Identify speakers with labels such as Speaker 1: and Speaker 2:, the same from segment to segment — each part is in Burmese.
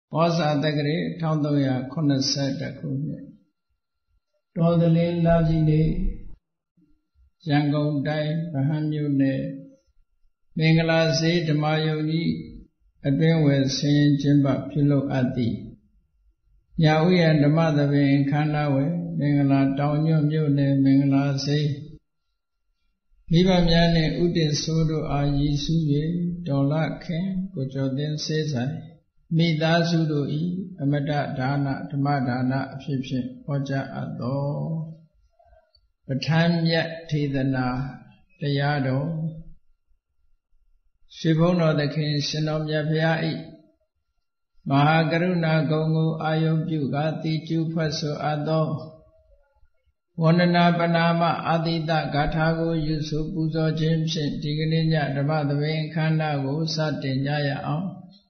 Speaker 1: ဩဇာတက္ကရာ1380ခုနှစ်တော်သလင်းလကြီးနေ့ရန်ကုန်တိုင်းဗဟန်းမြို့နယ်မင်္ဂလာဈေးဓမ္မယုံကြီးအတွင်းဝယ်ဆင်းကျင်းပပြုလုပ်အပ်သည်ညာဥယျာဉ်ဓမ္မသဘင်ခန္ဓာဝယ်မင်္ဂလာတောင်ညွန့်မြို့နယ်မင်္ဂလာဈေးမိဘများနှင့်ဥတည်ဆိုးတို့အားရည်စူး၍တော်လခင်ကိုကျော်သင်းစေဆိုင်မိသားစုတို့၏အမတဒါနဓမ္မဒါနအဖြစ်ဖြင့်ဟောကြားအပ်သောပဋ္ဌာန်းမြတ်ထေသနာတရားတော်ရွှေဘုန်းတော်သခင်ရှင်တော်မြတ်ဘုရား၏မဟာကရုဏာဂုဏ်ကိုအာယုပြုကာတိကျူဖွတ်ဆိုအပ်သောဝန္ဒနာပနာမအာတိတဂါထာကိုယူဆိုပူဇော်ခြင်းဖြင့်ဒီကနေ့ညဓမ္မသဘင်ခန္ဓာကိုစတင်ကြရအောင်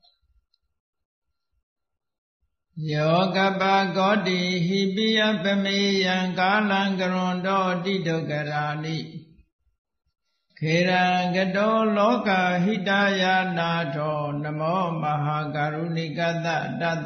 Speaker 1: ယောကပဂောတိဟိပိယပမေယံကာလံကရွန်တောတိဒုက္ခရာနိခေရံကတောလောကဟိတယာနာထောနမောမဟာကရုဏိကတတတ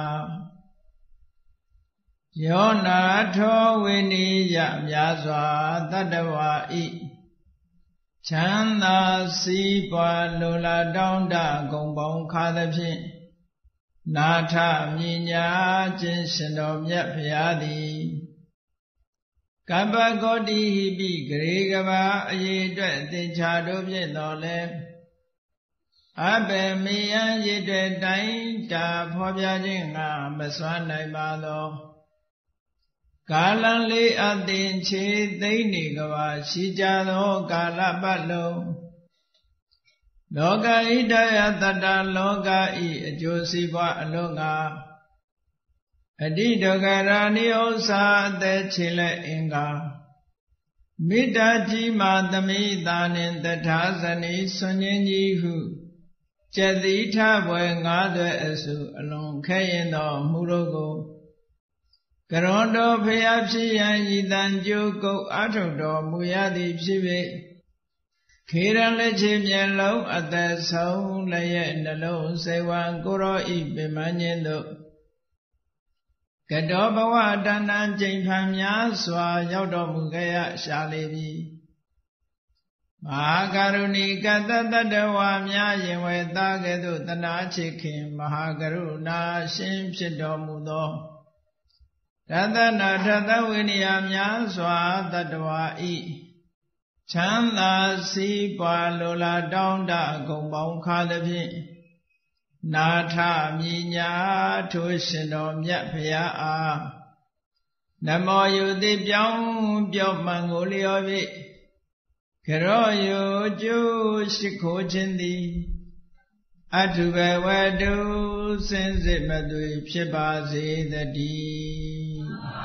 Speaker 1: ယောနာထောဝိနိယမြာစွာတတ္တဝါဤချမ်းသာစီးပွားလိုလားတောင်းတဂုံပေါင်းခါသဖြင့်နာထမြညာခြင်းရှင်တော်မြတ်ဖရာသည်ကပ္ပဂောတိဟိပိဂရေကဘာအရေးအတွက်သင်္ချာတို့ဖြင့်တော်လဲအဘေမေယံရည်တဲ့တိုင်းတာဖော်ပြခြင်းငါမစွမ်းနိုင်ပါသောကာလံလေးအသင်ချေသိမ့်နေကဘာရှိကြသောကာလပတ်လုံးလောကဣဒယတတ္တလောကဤအကျိုးစီးပွားအလုံးငါအတိဒုက္ခရာနိဥ္စာအသက်ချေလက်အင်္ဂါမေတ္တာကြီးမာသမိတာနှင့်တထာဇနီဆွန်ញင်းကြီးဟုကျက်သီထဘွယ်ငါးသွဲအစုအလွန်ခဲရင်သောမှုတို့ကိုကရွန်တော်ဖျားဖြစ်ရန်ဤတန်ကြိုးကုတ်အထုတော်မူရသည်ဖြစ်၍ခေရန်လက်ချေမျက်လုံးအသက်ဆုံးလျက်နှလုံးစေဝံကိုရောဤပင်မခြင်းတို့ကတောဘဝတဏ္ဏကျိန်ဖန်များစွာရောက်တော်မူခဲ့ရရှာလေပြီမဟာကရုဏီကတတတ္တဝါများယင်ဝေသားကဲ့သို့တနာချစ်ခင်မဟာကရုဏာရှင်ဖြစ်တော်မူသောတသနာထသဝိနည်းများစွာတတ္တဝါဤချမ်းသာစီးပွားလိုလားတောင်းတဂုံပေါင်းခါသဖြင့်နာထမြညာထိုရှင်တော်မြတ်ဖရာအားနမောယုတိပြောင်းပြောမှန်ကိုလျော်၍ကရောယုကျိုးရှိခိုးခြင်းသည်အထုဘဝတုစင်စစ်မသွေဖြစ်ပါစေတည်း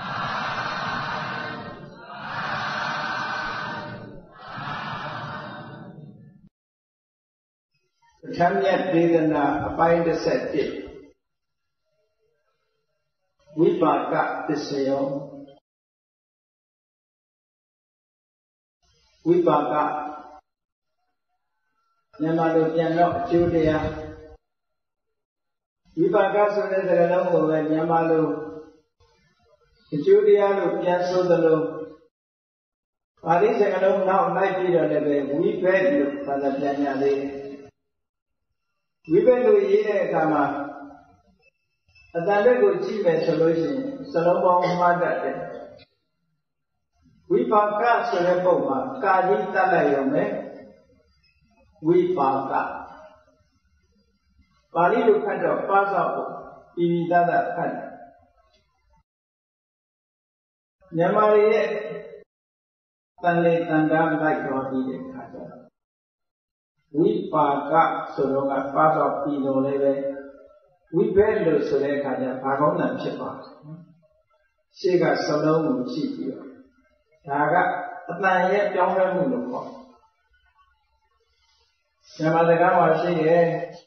Speaker 1: ပဋ္ဌာန်းမြတ်ဒေသနာအပိုင်း17ဝိပါကပစ္စယောဝိပါကမြန်မာလိုပြန်တော့အကျိုးတရားဝိပါကဆိုတဲ့စကားလုံးကိုပဲမြန်မာလိုအကျိုးတရားလို့ပြန်ဆိုသလိုပါဠိစကားလုံးနောက်လိုက်ပြီးတော့လည်းပဲဝိဘက်လို့ဘာသာပြန်ရသေးတယ်ဝိဘက်လို့ရေးတဲ့အခါမှာအတန်လက်ကိုကြည့်မယ်ဆိုလို့ရှိရင်စလုံးပေါင်းမှားတတ်တယ်ဝိပါကဆိုတဲ့ပုံမှာကာကြီးတတ်လိုက်ရုံပဲဝိပါကပါဠိလိုခတ်တော့ပါးစောက်ကိုဤတတ်ခတ်မြန်မာရဲ့တန်လေတန်တားလိုက်တော်ပြီးတဲ့ခါကျတော့ဝိပါကဆိုတော့ကပါးစောက်ပြီးတော့လည်းပဲဝိဘက်လို့ဆိုတဲ့အခါကျဘာကောင်းတာဖြစ်သွားတယ်ရှေ့ကစလုံးကိုကြည့်ပြီးတော့ဒါကအတန်ရဲ့ပြောင်းလဲမှုလို့ခေါ်မြန်မာစကားမှာရှိရဲ့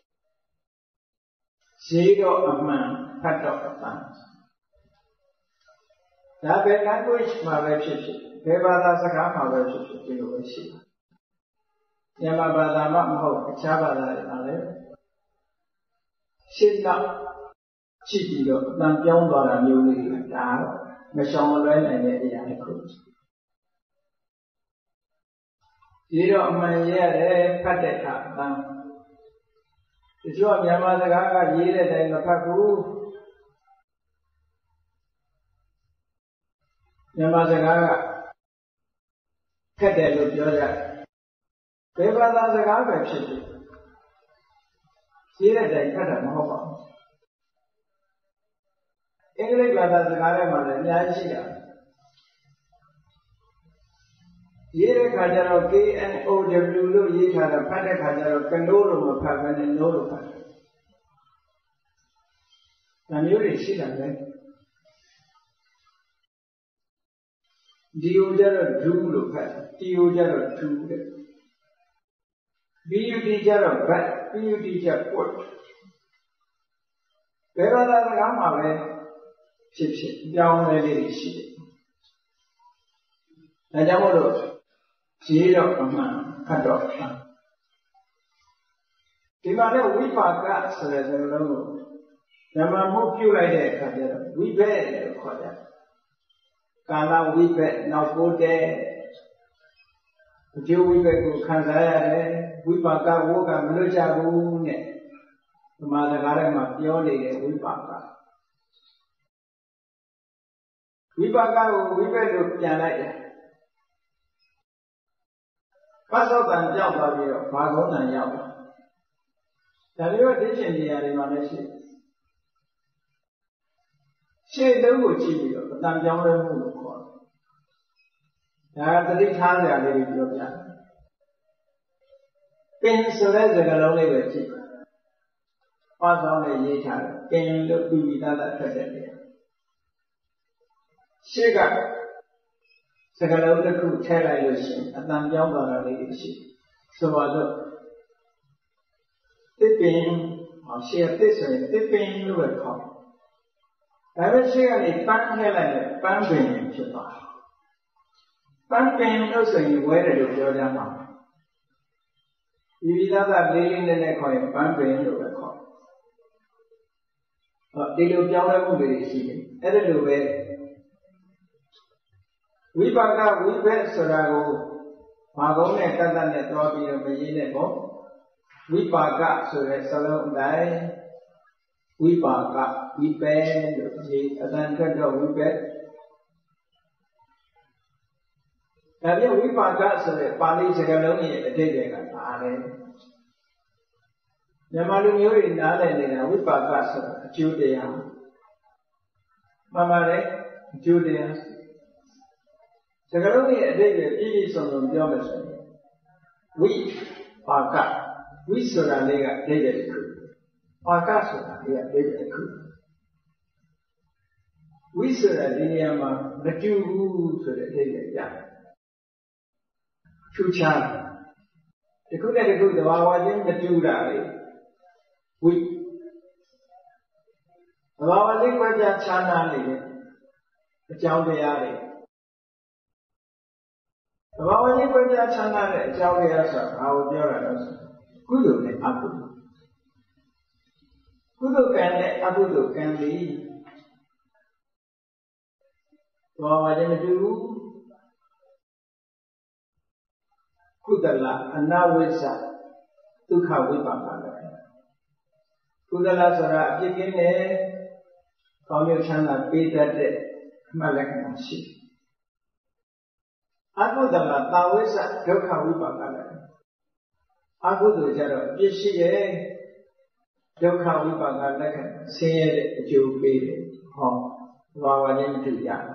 Speaker 1: ရေးတော့အမှန်ဖတ်တော့အတန်ဒါပဲ language မှာပဲဖြစ်ဖြစ်ဘယ်ဘာသာစကားမှာပဲဖြစ်ဖြစ်ဒီလိုပဲရှိတယ်မြန်မာဘာသာမှမဟုတ်အခြားဘာသာတွေမှာလည်းရှင်းတော့ရှိပြီးတော့အတန်ပြောင်းသွားတာမျိုးလေးတွေကဒါတော့မရှောင်မလွဲနိုင်တဲ့အရာတစ်ခုဒီတော့အမှန်ရတယ်ဖတ်တဲ့အခါအတန်တချို့မြန်မာစကားကရေးတဲ့တိုင်မဖတ်ဘူးမြန်မာစကားကခက်တယ်လို့ပြောကြဘယ်ဘာသာစကားပဲဖြစ်ဖြစ်ရေးတဲ့တိုင်ဖတ်တာမဟုတ်ပါဘူးအင်္ဂလိပ်ဘာသာစကားထဲမှာလည်းအများကြီးရှိတာရေးတဲ့ခါကျတော့ KNOW လို့ရေးထားတာဖတ်တဲ့ခါကျတော့ကနိုးလို့မဖတ်ဘဲနဲ့နိုးလို့ဖတ်တယ်။ဒါမျိုးတွေရှိတာပဲဒီကိုကျတော့ဒူးလို့ဖတ်တယ်တီကိုကျတော့ဒူးတဲ့BUD ကျတော့ဘတ် PUD ကျပွတ်ဘယ်ဘာသာစကားမှာပဲဖြစ်ဖြစ်ပြောင်းလဲလေးရှိတယ်။ဒါကြောင့်မို့လို့ရေးတော့အမှန်ခတ်တော့ဒီမှာလည်းဝိပါကဆိုတဲ့စကားလုံးကိုဓမ္မမှုပြုလိုက်တဲ့အခါကျတော့ဝိဘက်လို့ခေါ်တယ်။ကာလဝိဘက်နောက်ပိုးတဲ့အကျိုးဝိဘက်ကိုခံစားရတယ်ဝိပါကဝိကမလွတ်ကြဘူးနဲ့ဓမ္မစကားထဲမှာပြောနေတဲ့ဝိပါကဝိပါကကိုဝိဘက်လို့ပြန်လိုက်တယ်ပတ်သောတန်ကြောက်သွားပြီးတော့ဘာကုန်းတန်ရောက်တာဒါမျိုးဒိဋ္ဌိနေရာတွေမှာလည်းရှိရှေ့တုံးကိုကြည့်ပြီးတော့အတန်ပြောင်းလဲမှုလို့ခေါ်တယ်ဒါကသတိထားစရာလေးတွေပြောပြတယ်ပင်ဆိုတဲ့စကားလုံးလေးပဲကြည့်ပတ်သောနဲ့ရေးထားတယ်ပင်လို့ပြီးပြီးသားသားထွက်တဲ့နေရာရှေ့ကစကားလုံးတစ်ခုထည့်လိုက်လို့ရှိရင်အတန်ပြောင်းသွားတာလေးရှိဆိုပါတော့တစ်ပင်ရှေ့တစ်ဆိုရင်တစ်ပင်လို့ပဲခေါ်ဒါပေမဲ့ရှေ့ကနေပန်းထည့်လိုက်ရင်ပန်းပင်ဖြစ်သွားတယ်ပန်းပင်လို့ဆိုရင်ဝဲတယ်လို့ပြောကြမှာဒီသားသားလေးလေးနဲ့ခေါ်ရင်ပန်းပင်လို့ပဲခေါ်ဒီလိုပြောင်းလဲမှုတွေရှိတယ်အဲ့ဒါလိုပဲဝိပါကဝိဘက်ဆိုတာကိုဘာကုန်းနဲ့ကတ္တနဲ့တွားပြီးတော့မရေးနဲ့ပေါ့ဝိပါကဆိုတဲ့စလုံးအတိုင်းဝိပါကဝိပဲလို့ရေးအတန်ထွက်တော့ဝိပဲဒါပြဝိပါကဆိုတဲ့ပါဠိစကားလုံးရဲ့အဓိပ္ပာယ်ကဘာလဲမြန်မာလူမျိုးတွေနားလည်နေတာဝိပါကဆိုတာအကျိုးတရားမှန်ပါတယ်အကျိုးတရားစကားလုံးရဲ့အဓိပ္ပာယ်ပြည့်ပြည့်စုံစုံပြောမယ်ဆိုရင်ဝိပါကဝိဆိုတာလေးကအဓိပ္ပာယ်တစ်ခုပါကဆိုတာလေးကအဓိပ္ပာယ်တစ်ခုဝိဆိုတာဒီနေရာမှာမတူဘူးဆိုတဲ့အဓိပ္ပာယ်ရတယ်ထူးခြားတယ်တစ်ခုနဲ့တစ်ခုသဘာဝချင်းမတူတာလေဝိသဘာဝလေးကွဲပြားခြားနားနေတဲ့အကြောင်းတရားတွေသဘာဝချင်းကွဲပြားခြားနားတဲ့အကြောင်းတရားဆိုတာဘာကိုပြောတာလဲကုသိုလ်နဲ့အကုသိုလ်ကုသိုလ်ကံနဲ့အကုသိုလ်ကံသည်သဘာဝချင်းမတူဘူးကုသလအနဝိဇ္ဇဒုက္ခဝိပါကလည်းကုသလဆိုတာအပြစ်ကင်းတဲ့ကောင်းကျိုးချမ်းသာပေးတတ်တဲ့အမှတ်လက္ခဏာရှိတယ်အကုသလတာဝိဇ္ဇဒုက္ခဝိပါကလည်းအကုသိုလ်ကြတော့အပြစ်ရှိတဲ့ဒုက္ခဝိပါကလက္ခဏာဆင်းရဲတဲ့အကျိုးပေးတယ်ဟောသဘာဝချင်းမတူကြဘူး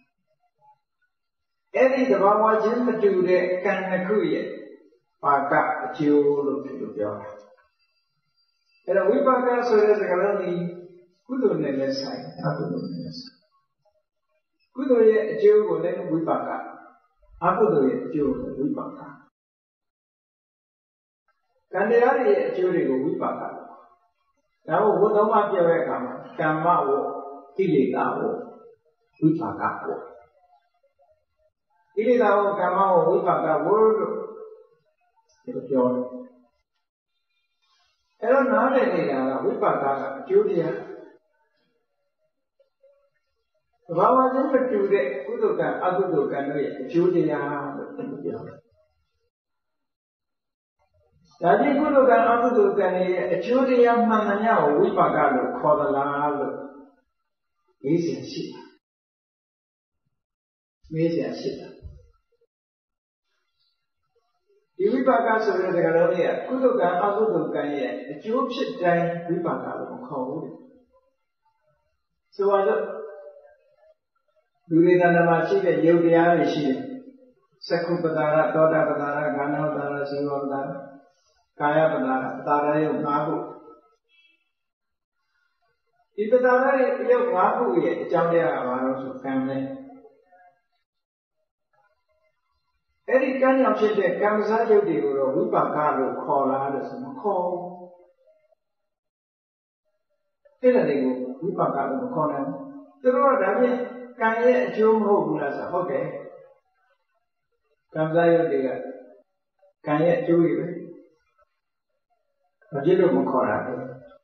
Speaker 1: အဲ့ဒီသဘာဝချင်းမတူတဲ့ကံတစ်ခုရဲ့ပါကအကျိုးလို့ဒီလိုပြောတာအဲ့တော့ဝိပါကဆိုတဲ့စကားလုံးဒီကုသိုလ်နဲ့လည်းဆိုင်အကုသိုလ်နဲ့လည်းဆိုင်ကုသိုလ်ရဲ့အကျိုးကိုလည်းဝိပါကအကုသိုလ်ရဲ့အကျိုးကိုဝိပါကကံတရားရဲ့အကျိုးတွေကိုဝိပါကဒါကိုဝတ္တမပြောတဲ့အခါမှာကမ္မဝကိလေသာဝဝိပါကဝကိလေသာဝကမ္မဝဝိပါကဝလို့ဒီပြောတယ်အဲ့တော့နားလည်နေတာကဝိပါကကအကျိုးတရားဘာဝချင်းမတူတဲ့ကုသိုလ်ကံအကုသိုလ်ကံတို့ရဲ့အကျိုးတရားလို့ပြောတယ်ဒါကြည့်ကုသိုလ်ကံအကုသိုလ်ကံရဲ့အကျိုးတရားမှန်မှန်ကိုဝိပါကလို့ခေါ်သလားလို့မေးเสียရှိတာမေးเสียရှိတာဒီဝိပါကဆိုတဲ့စကားလုံးရဲ့ကုသိုလ်ကံအကုသိုလ်ကံရဲ့အကျိုးဖြစ်တိုင်းဝိပါကလို့မခေါ်ဘူးဆိုတော့လူတွေတဏ္ဍာမှာရှိတဲ့ယုတ်တရားတွေရှိတယ်သက္ခုပတာရသောတာပတာရခန္ဓာပတာရဇီဝပတာရကာယပတာရပတာရယုတ်၅ခုဒီပတာရယုတ်၅ခုရဲ့အကြောင်းတရားကဘာလို့ဆိုကံပဲအဲ့ဒီကံကြောင့်ဖြစ်တဲ့ကံစားယုတ်တွေကိုတော့ဝိပါကလို့ခေါ်လာလို့ဆိုမခေါ်ဘူးအဲ့ဒါတွေကိုဝိပါကလို့မခေါ်နိုင်ဘူးသူတို့ကဒါဖြင့်ကံရဲ့အကျိုးမဟုတ်ဘူးလားဆိုဟုတ်တယ်ကံစားယုတ်တွေကကံရဲ့အကျိုးတွေပဲဘာဖြစ်လို့မခေါ်တာလဲ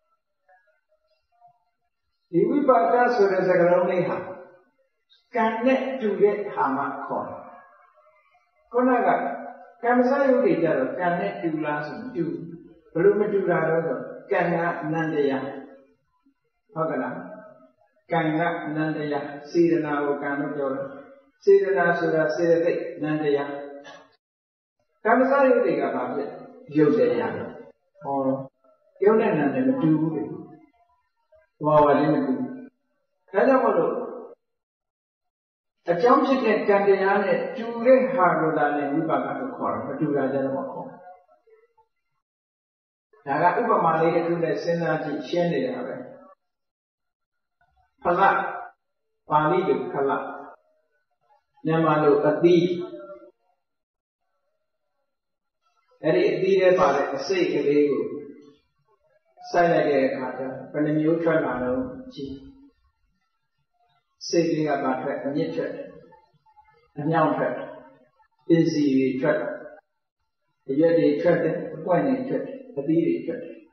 Speaker 1: ဒီဝိပါကဆိုတဲ့စကားလုံးလေးဟာကံနဲ့တူတဲ့ဟာမှခေါ်တယ်ခုနကကံစားယုတ်တွေကြတော့ကံနဲ့တူလားဆိုမတူဘယ်လိုမတူတာလဲဆိုကံကအနန္တယဟုတ်ကလားကံကအနန္တယစေတနာကိုကံလို့ပြောတယ်စေတနာဆိုတာစေတသိက်အနန္တယကံစားယုတ်တွေကဘာဖြစ်ရုပ်တရားတော့ဟောရုပ်နဲ့နာနဲ့မတူဘူးလေဘာဝလည်းမတူဘူးဒါကြောင့်မလို့အကြောင်းဖြစ်တဲ့ကံတရားနဲ့တူတဲ့ဟာကိုသာလည်းဝိပါကလို့ခေါ်တယ်မတူတာကြတော့မခေါ်ဒါကဥပမာလေးတစ်ခုနဲ့စဉ်းစားကြည့်ရှင်းနေတာပဲဖလပါဠိလိုဖလမြန်မာလိုအသီးအဲ့ဒီအသီးထဲပါတဲ့အစိတ်ကလေးကိုစိုက်လိုက်တဲ့အခါကျဘယ်နှမျိုးထွက်လာတော့ကြည့်စိတ်ကလေးကပါထွက်အမြင့်ထွက်အမြောက်ထွက်ပစ္စည်းတွေထွက်အရွက်တွေထွက်တယ်အပွင့်တွေထွက်တယ်အသီးတွေထွက်တယ်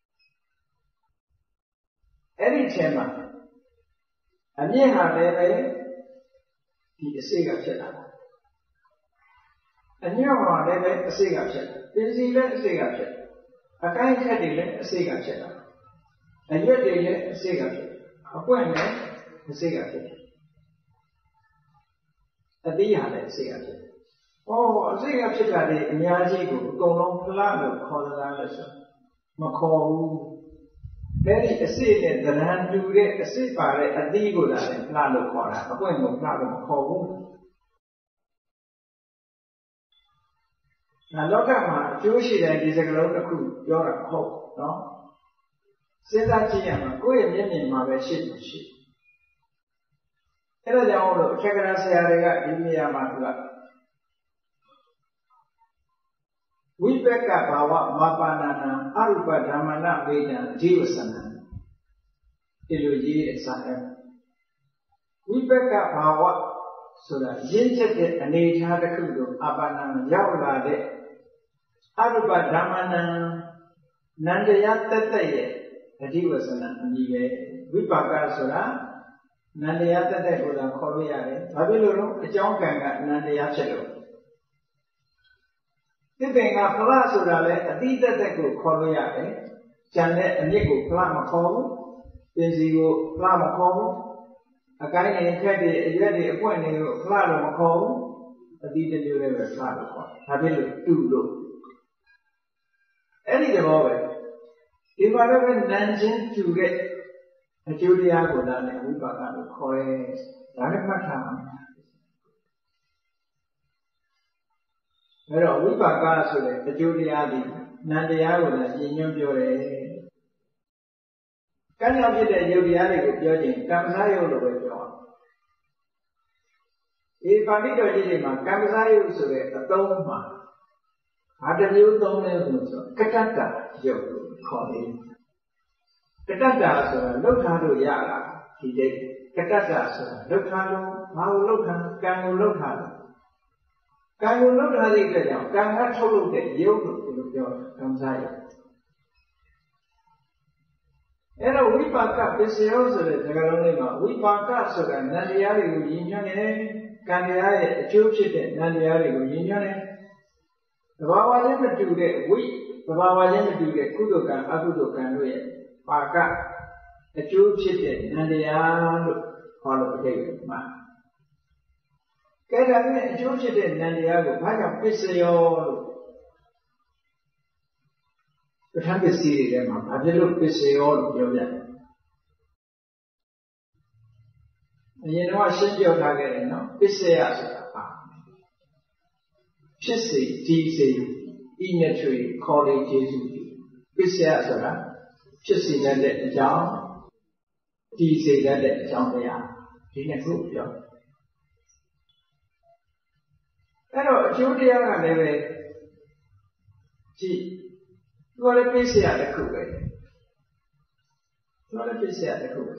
Speaker 1: အဲ့ဒီထဲမှာအမြင့်ဟာလည်းပဲဒီအစိတ်ကဖြစ်လာတာအညော့ဟာလည်းပဲအစိတ်ကဖြစ်လာပစ္စည်းလည်းအစိတ်ကဖြစ်အကိုင်းခက်တွေလည်းအစိတ်ကဖြစ်လာအရွက်တွေလည်းအစိတ်ကဖြစ်အပွင့်လည်းအစိတ်ကဖြစ်အသီးဟာလည်းအစိတ်ကဖြစ်အစိတ်ကဖြစ်တာတွေအများကြီးကိုအကုန်လုံးဖလားလို့ခေါ်သလားလို့ဆိုမခေါ်ဘူးအဲ့ဒီအစိတ်နဲ့သဏ္ဍာန်တူတဲ့အစိတ်ပါတဲ့အသီးကိုလည်းဖလားလို့ခေါ်တာအပွင့်ကိုဖလားလို့မခေါ်ဘူးလောကမှာအကျိုးရှိတဲ့ဒီစကားလုံးတစ်ခုပြောတာမဟုတ်နော်စဉ်းစားကြည့်ရမှာကိုယ့်ရဲ့မျက်မြင်မှာပဲရှိလို့ရှိအဲ့ဒါကြောင့်လို့အထက်ကရာဆရာတွေကဒီနေရာမှာသူကဝိပက္ခဘာဝမပါဏာနာအရူပဓမ္မနာဝေဒံဇီဝစနံဒီလိုရေးတဲ့စာထဲဝိပက္ခဘာဝဆိုတာရင်းချက်တဲ့အနေအထားတစ်ခုကိုအပါဏာရောက်လာတဲ့အရူပဓမ္မနာနန္တရားတက်တဲ့ရဲ့အဓိဝဆနအမည်ပဲဝိပါကဆိုတာနန္တရားတက်တဲ့ကိုသာခေါ်လို့ရတယ်။ဘာဖြစ်လို့လဲအကြောင်းကံကအနန္တရားဖြစ်လို့သစ်ပင်ကဖလားဆိုတာလည်းအတိတက်တဲ့ကိုခေါ်လို့ရတယ်။ကျန်တဲ့အမြစ်ကိုဖလားမခေါ်ဘူး။ပင်စီကိုဖလားမခေါ်ဘူး။အကိုင်းတွေခက်တွေအရွက်တွေအပွင့်တွေကိုဖလားလို့မခေါ်ဘူး။အတိတမျိုးလည်းပဲဖလားလို့ခေါ်တယ်။ဒါဖြစ်လို့တူလို့အဲ့ဒီသဘောပဲဒီမှာလည်းနန်းချင်းတူတဲ့အကျိုးတရားကိုသာနဲ့ဝိပါကလို့ခေါ်ရဲဒါနဲ့မှတ်ထားအောင်အဲ့တော့ဝိပါကဆိုတဲ့အကျိုးတရားဒီနန္တရားကိုလည်းရည်ညွှန်းပြောတယ်ကံကြောင့်ဖြစ်တဲ့ယုတ်တရားတွေကိုပြောခြင်းကံစားယုတ်လို့ပဲပြောအောင်ဒီပါဠိတော်ကြီးတွေမှာကံစားယုတ်ဆိုတဲ့အသုံးမှာဘာတစ်မျိုးသုံးလဲဆိုကတ္တတယုတ်လို့ခေါ်တယ်ကတ္တတဆိုတာလှုပ်ထားလို့ရတာဒီတိတ်ကတ္တတဆိုတာလှုပ်ထားလို့ဘာကိုလှုပ်ထားကံကိုလှုပ်ထားလို့ကံကိုလှုပ်ထားတဲ့အတွက်ကြောင့်ကံကထုတ်လုပ်တဲ့ယုတ်လို့ဒီလိုပြောတယ်ကံစားယုတ်အဲ့တော့ဝိပါကပစ္စယောဆိုတဲ့စကားလုံးလေးမှာဝိပါကဆိုတာနန္တရားတွေကိုရည်ညွှန်းတယ်ကံတရားရဲ့အကျိုးဖြစ်တဲ့နန္တရားတွေကိုရည်ညွှန်းတယ်သဘာဝချင်းမတူတဲ့ဝိသဘာဝချင်းမတူတဲ့ကုသိုလ်ကံအကုသိုလ်ကံတို့ရဲ့ပါကအကျိုးဖြစ်တဲ့နန္တရားလို့ခေါ်လို့အဓိပ္ပာယ်မှာကဲဒါနဲ့အကျိုးဖြစ်တဲ့နန္တရားကိုဘာကြောင့်ပစ္စယောလို့ပဋ္ဌာန်းပစ္စည်းတွေထဲမှာဘာဖြစ်လို့ပစ္စယောလို့ပြောကြလဲအရင်တော့ရှင်းပြထားခဲ့တယ်နော်ပစ္စယဆိုတာပါဖြစ်စေဒီစေဤနဲ့ထွေခေါ်လေကျေစုပစ္စယဆိုတာဖြစ်စေတဲ့အကြောင်းဒီစေတဲ့အကြောင်းတရားဒီနှစ်ခုပြောအဲ့တော့အကျိုးတရားကလည်းပဲကြည့်သူကလည်းပစ္စယတစ်ခုပဲသူကလည်းပစ္စယတစ်ခုပဲ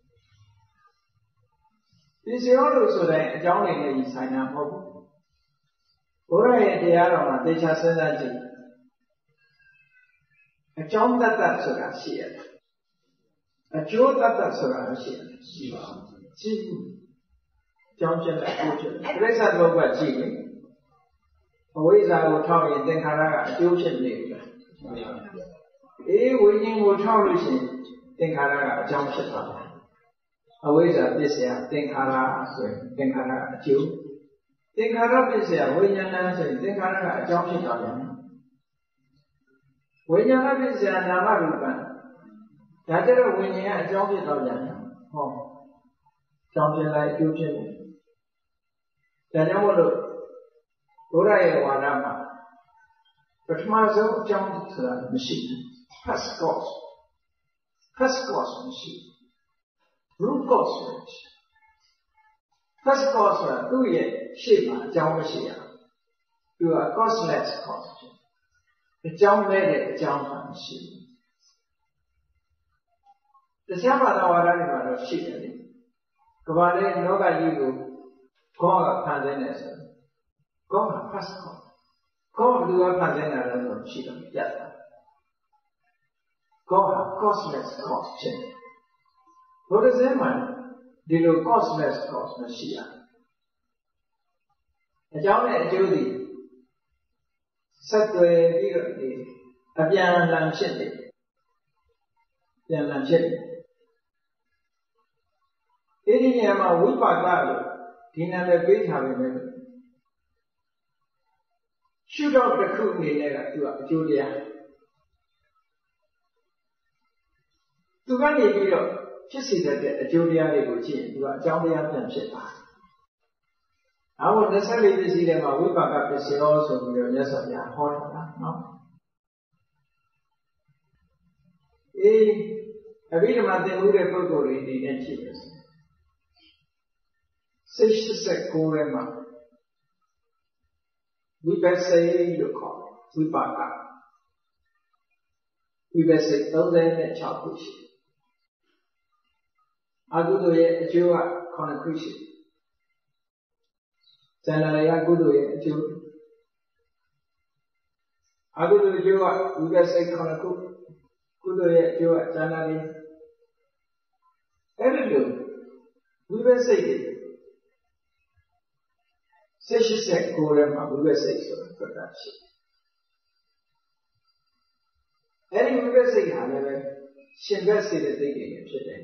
Speaker 1: ပစ္စယောလို့ဆိုတဲ့အကြောင်းတွေနဲ့ကြီးဆိုင်တာမဟုတ်ဘူးဘုရားရဲ့တရားတော်မှာသေချာစဉ်းစားကြည့်အကြောင်းတတ္တဆိုတာရှိရတယ်အကျိုးတတ္တဆိုတာရှိရတယ်ရှိပါဘူးကြည့်ဘူးအကြောင်းဖြစ်တဲ့အကျိုးဖြစ်တယ်ပြိဿသဘောကကြည့်လေအဝိဇ္ဇာကိုထောက်ရင်သင်္ခါရကအကျိုးဖြစ်နေပြီလားအေးဝိညာဉ်ကိုထောက်လို့ရှိရင်သင်္ခါရကအကြောင်းဖြစ်သွားတယ်အဝိဇ္ဇာပစ္စယသင်္ခါရဆိုရင်သင်္ခါရအကျိုးသင်္ခါရပစ္စယဝိညာဏဆိုရင်သင်္ခါရကအကြောင်းဖြစ်သွားတယ်ဝိညာဏပစ္စယနာမရူပံဒါကြတော့ဝိညာဉ်ကအကြောင်းဖြစ်သွားတယ်ဟောကြောင်းဖြစ်လိုက်အကျိုးဖြစ်တယ်ဒါကြောင့်မို့လို့ဘုရားရဲ့ဝါဒမှာပထမဆုံးအကြောင်းဆိုတာမရှိဘူး first cause မရှိ root cause မရှိ first cause ဆိုတာသူ့ရဲ့ရှေ့မှာအကြောင်းမရှိရသူက causeless cause အကြောင်းမဲ့တဲ့အကြောင်းမှမရှိဘူးတရားဘာသာဝါဒတွေမှာတော့ရှိတယ်လေကမ္ဘာလေးလောကကြီးကိုခေါ်ဖန်ဆင်းနေဆိုခေါ် first cause ခေါ်ဘယ်သူကဖန်ဆင်းတာလဲဆိုရှိတယ်ပြတ်တာခေါ် causeless cause ဖြစ်ဘုရားဇင်းမှာဒီလို causeless cause မရှိရအကြောင်းနဲ့အကျိုးဒီဆက်သွယ်ပြီးတော့ဒီအပြန်အလှန်ဖြစ်တယ်ပြန်အလှန်ဖြစ်တယ်အဲဒီနေရာမှာဝိပါကလို့ဒီနာမည်ပေးထားပေမဲ့ရှုတော့တစ်ခုအနေနဲ့ကသူကအကျိုးတရားသူကနေပြီးတော့ဖြစ်စေတဲ့အကျိုးတရားတွေကိုကြည့်ရင်သူကအကြောင်းတရားပြန်ဖြစ်တာအခု24ပစ္စည်းထဲမှာဝိပါကပစ္စယောဆိုပြီးတော့မြတ်စွာဘုရားဟောတာနော်အေးအဘိဓမ္မာသင်မှုတဲ့ပုဂ္ဂိုလ်တွေဒီနဲ့ကြည့်တယ်စိတ်89ထဲမှာဝိပဿနာလို့ခေါ်ဝိပါကဝိပဿနာ36ခုရှိအကုသိုလ်ရဲ့အကျိုးက9ခုရှိဇန္နာရကုသိုလ်ရဲ့အကျိုးအကုသိုလ်အကျိုးကဝိပဿနာ9ခုကုသိုလ်ရဲ့အကျိုးကဇန္နာရအဲ့ဒီလိုဝိပဿနာစိတ်89ထဲမှာဝိပဿနာဆိုတာပြတာရှိအဲ့ဒီဝိပဿနာဟာလည်းပဲရှင်ဘက်စေတသိက်တွေဖြစ်တယ်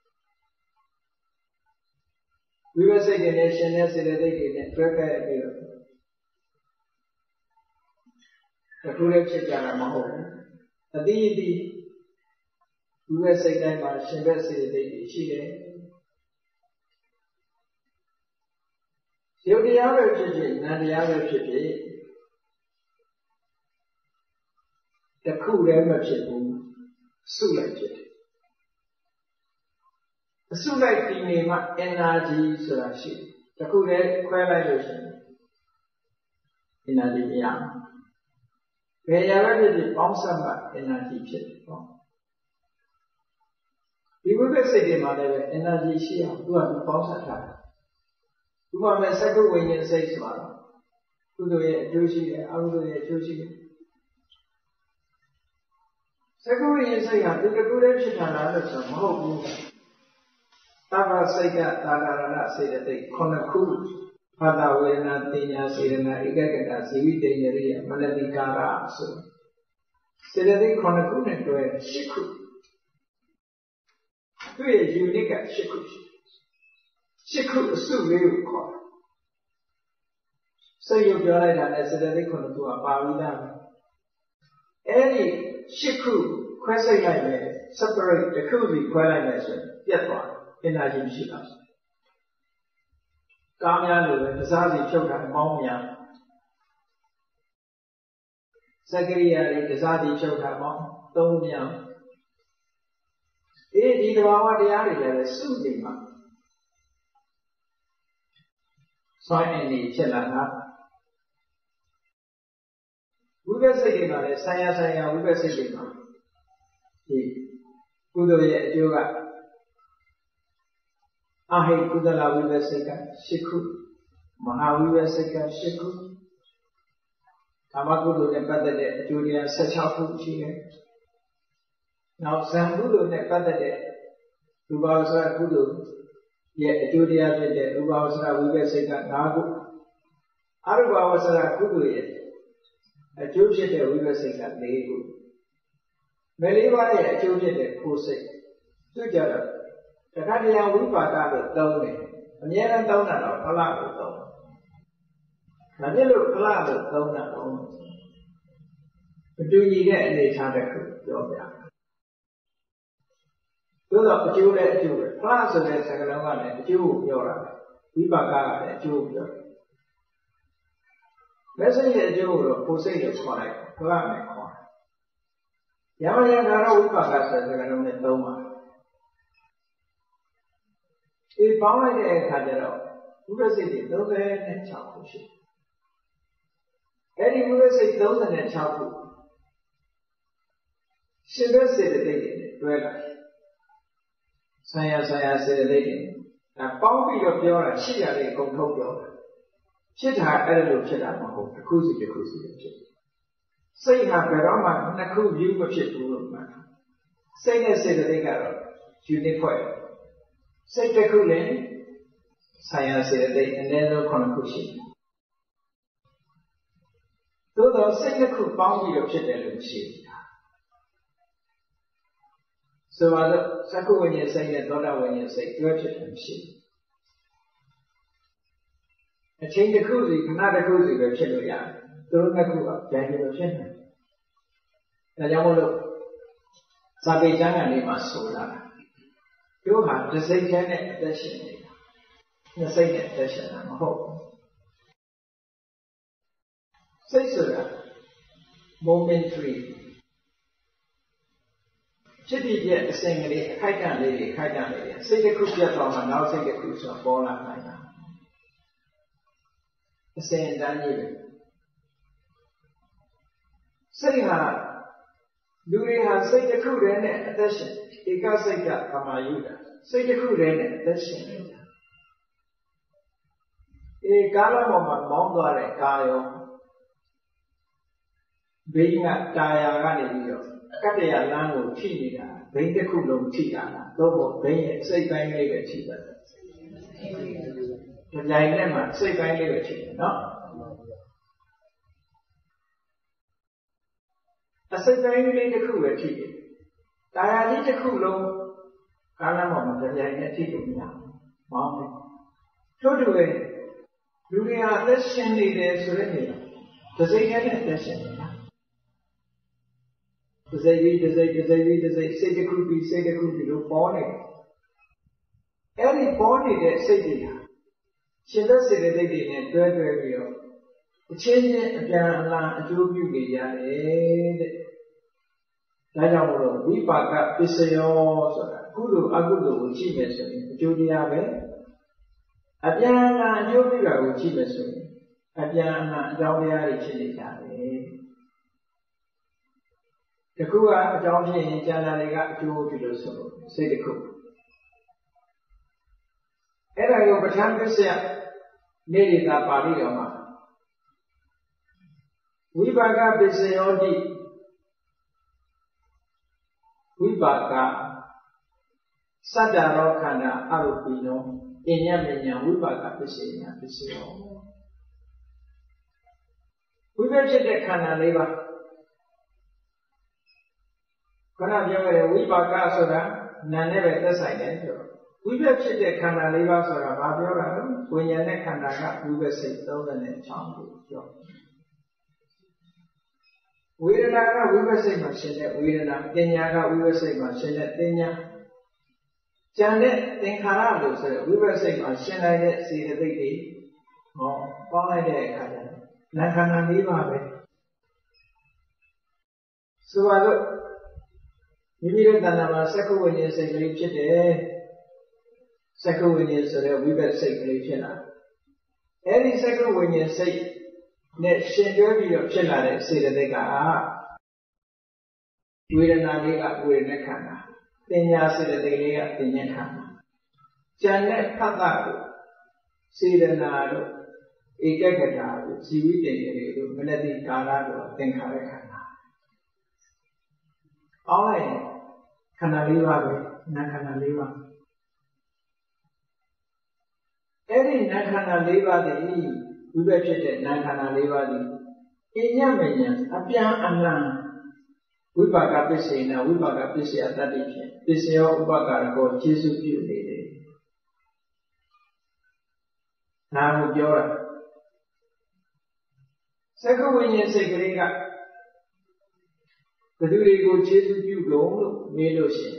Speaker 1: ဝိပဿနာနဲ့ရှင်တဲ့စေတသိက်တွေနဲ့တွဲခဲ့ပြီးတော့တခုလည်းဖြစ်ကြတာမဟုတ်ဘူးအတိအတိဝိပဿနာတိုင်းမှာရှင်ဘက်စေတသိက်တွေရှိတယ်ယုတ်တရားပဲဖြစ်ဖြစ်နံတရားပဲဖြစ်ဖြစ်တခုလည်းမဖြစ်ဘူးစုလိုက်ဖြစ်တယ်အစုလိုက်တည်နေမှ energy ဆိုတာရှိတယ်တခုလည်းခွဲလိုက်လို့ရှိရင် energy မရဘူးဘယ်ရပဲဖြစ်ဖြစ်ပေါင်းစပ်မှ energy ဖြစ်တယ်ပေါ့ဒီဝိပဿနာတွေမှာလည်း energy ရှိအောင်သူကသူပေါင်းစပ်ထားတယ်ဥပမာစကုဝိညာဉ်စိတ်ဆိုတာကုသိုလ်ရဲ့အကျိုးရှိတယ်အကုသိုလ်ရဲ့အကျိုးရှိတယ်
Speaker 2: Second is I have the good Chitana, Mahobu. Tava Sega, Tadana, say that they Konaku, Pada Wena, Tina, Sirena, Igagata, Sivita, Maladikara, so. Say that they Konaku and do a Shiku. Do a unique Shiku. Shiku, so very call. So you realize that as they couldn't do a Pavida. Any Shiku, question like that, separate the Kubi, question, yet one, in Ajim Shikas. Kamya, the Zazi children, Momia. Zakaria, the Zazi children, Domia. It is our area, soothing. So, any Chelana. We were saying about it, Saya, we were saying about it. Kudoya Yoga. Ahe Kudala, we were saying, Shiku. Maha, we were saying, Shiku. Tamagudu, the Padade, Julia, Sachapu, Chile. Now, Sambudu, the Padade, Rubasa Kudu, yet Julia, the Rubasa, we were saying, Nagu. Arubasa Kudu yet. A Jewish we were saying that they would. Meliva, a Jewish who say, together, the Kadian Wipa down it, and yet and down at all, Palado down. And you look Palado down at all. But do you get any Tadaku, Jobia? Do not Jew let Jew, class of the second one, and Jew, Yora, Wipa, and Jew. Messenger Joe, who say it's correct, Planet corner. Yamaya Wipagas as a Doma. If Bama Kajaro, who does it, those and Chapu. Any who does it, those and Chapu. She does say the lady, well, Saya said the lady. A bounty of your she had a control. Chita editor Chita Maho, the Kusi. Say, have Rama, Naku, you of ship room. Say, I say the Legaro, Unipoil. Say, the Kulin, Saya said they, and then no Konakushi. Though the second bounty of Chita ship. So, other Saku when you say that, Dora when you say, Gertrude ship. A change the cruise, another cruise, the Cheloya, don't make up, Daniel Chenna. The Yamolo Sabijana name was Sola. You have the same addition, the same addition, I'm a hope. Say so, momentary. Should be yet the same lady, Kaitan lady, say the cruise yet on, and now say the cruise of Bola like that. The same Daniel. Say her, Duri has said the crew in addition. He can say that from Ayuda. Say the crew in addition. A Galamoma Mongore Gayo being at Diaganio, Katia Lango Tina, being the Kulum Tina, Dobo, being say by negative. The dilemma, say by negative, no? I said, I need a cool tea. I need a cool Kalamon, the diagnety mountain. Totally, you are less shandy there, surrender. Does they get an addition? Does they say the could be, you born it. Any body that say the she does say that they didn't do the change again, a joke you get. Dayamolo, we pack up Pisayo, Kudu, Agudu, Chimeson, Juliabe. Abiana, Jovira, Chimeson, Abiana, Javia, Chilitabe. The Kua, Javia, Jana, Joe, say the cook. And I overtime this year, nearly that body of mine. We back up Pisayo. Vipaka Saddharo Khanda Arupino Inyamenya Vipaka Pisena Piseo Vipachite Khanda Leva Khana Vyavare Vipaka Sura Naneve Tasai Vipachite Khanda Leva Sura Vavyora Vinyane Khanda Vipasai Thodan Changu Vedana Vipasai Machine Vedana Kenyaka Vipasai Machine Tenya Janet Tenkara Vipasai Machine see the baby or Pala de Kaya Nakana Liva. So I look Maybe than our second when you say second when you say Vipasai. Any second when you say Net Shindobi of Chilade, say that they got Vedana Liga Vedana. Tenya say that they lay up Tenyakana. Janet Patago, Sidanado, Ekagado, Sivite, Melody Karado, Tenkarakana. All I know, Kanaliva, Nakanaliva. Any Nakanaliva, the we were treated Nakana Levadi. In Yamanian, Apia Anna, Vipaka Pisina, Vipaka Pisia Tadition, Pisio Upaka called Jesus Beauty. Now, Jora. Second, when you say Grega, the duty go Jesus Beauty, Melosin.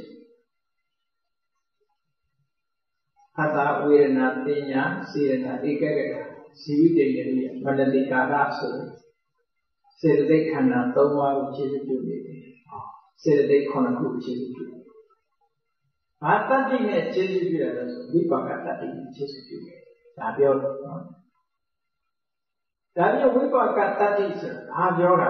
Speaker 2: Hata, we're not Tenya, Sirena, Ekaga. Sivite Madadi Kara said they cannot Toma which is a duty. Said they cannot which is a duty. Atati net Jesuit, Vipakati, Jesuit. Tabio Vipakati, Habiora.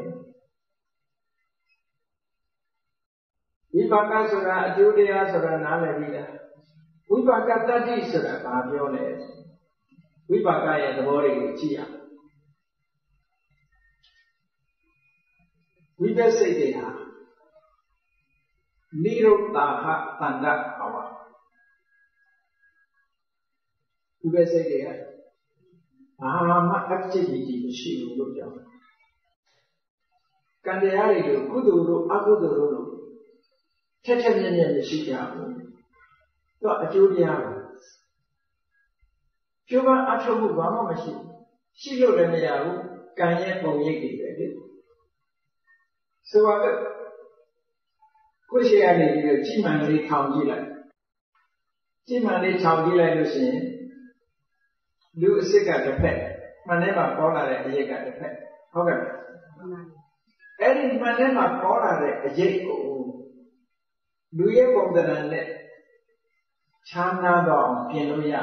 Speaker 2: Vipakasura, Julia Sura Navida. Vipakati Sura, Habiole. Vipaka the body Chia. We best say they have Niro Taha Tanda Power. We best say they have Ahama activity, she will look down. Candiari, Kuduru, Aguduru, Tetamian, the Shika, not a Julia. Cuba Atrobu Bama machine. She looked at me out, Kanye Pomyaki. So I got Kushiani, Chimani Tangila. Chimani Tangila Lucien. Do a sick at the pet. Manema Pola at the Yek at the pet. However, any Manema Pola at the Yeko. Do you from the land? Chana dog, Pianoya.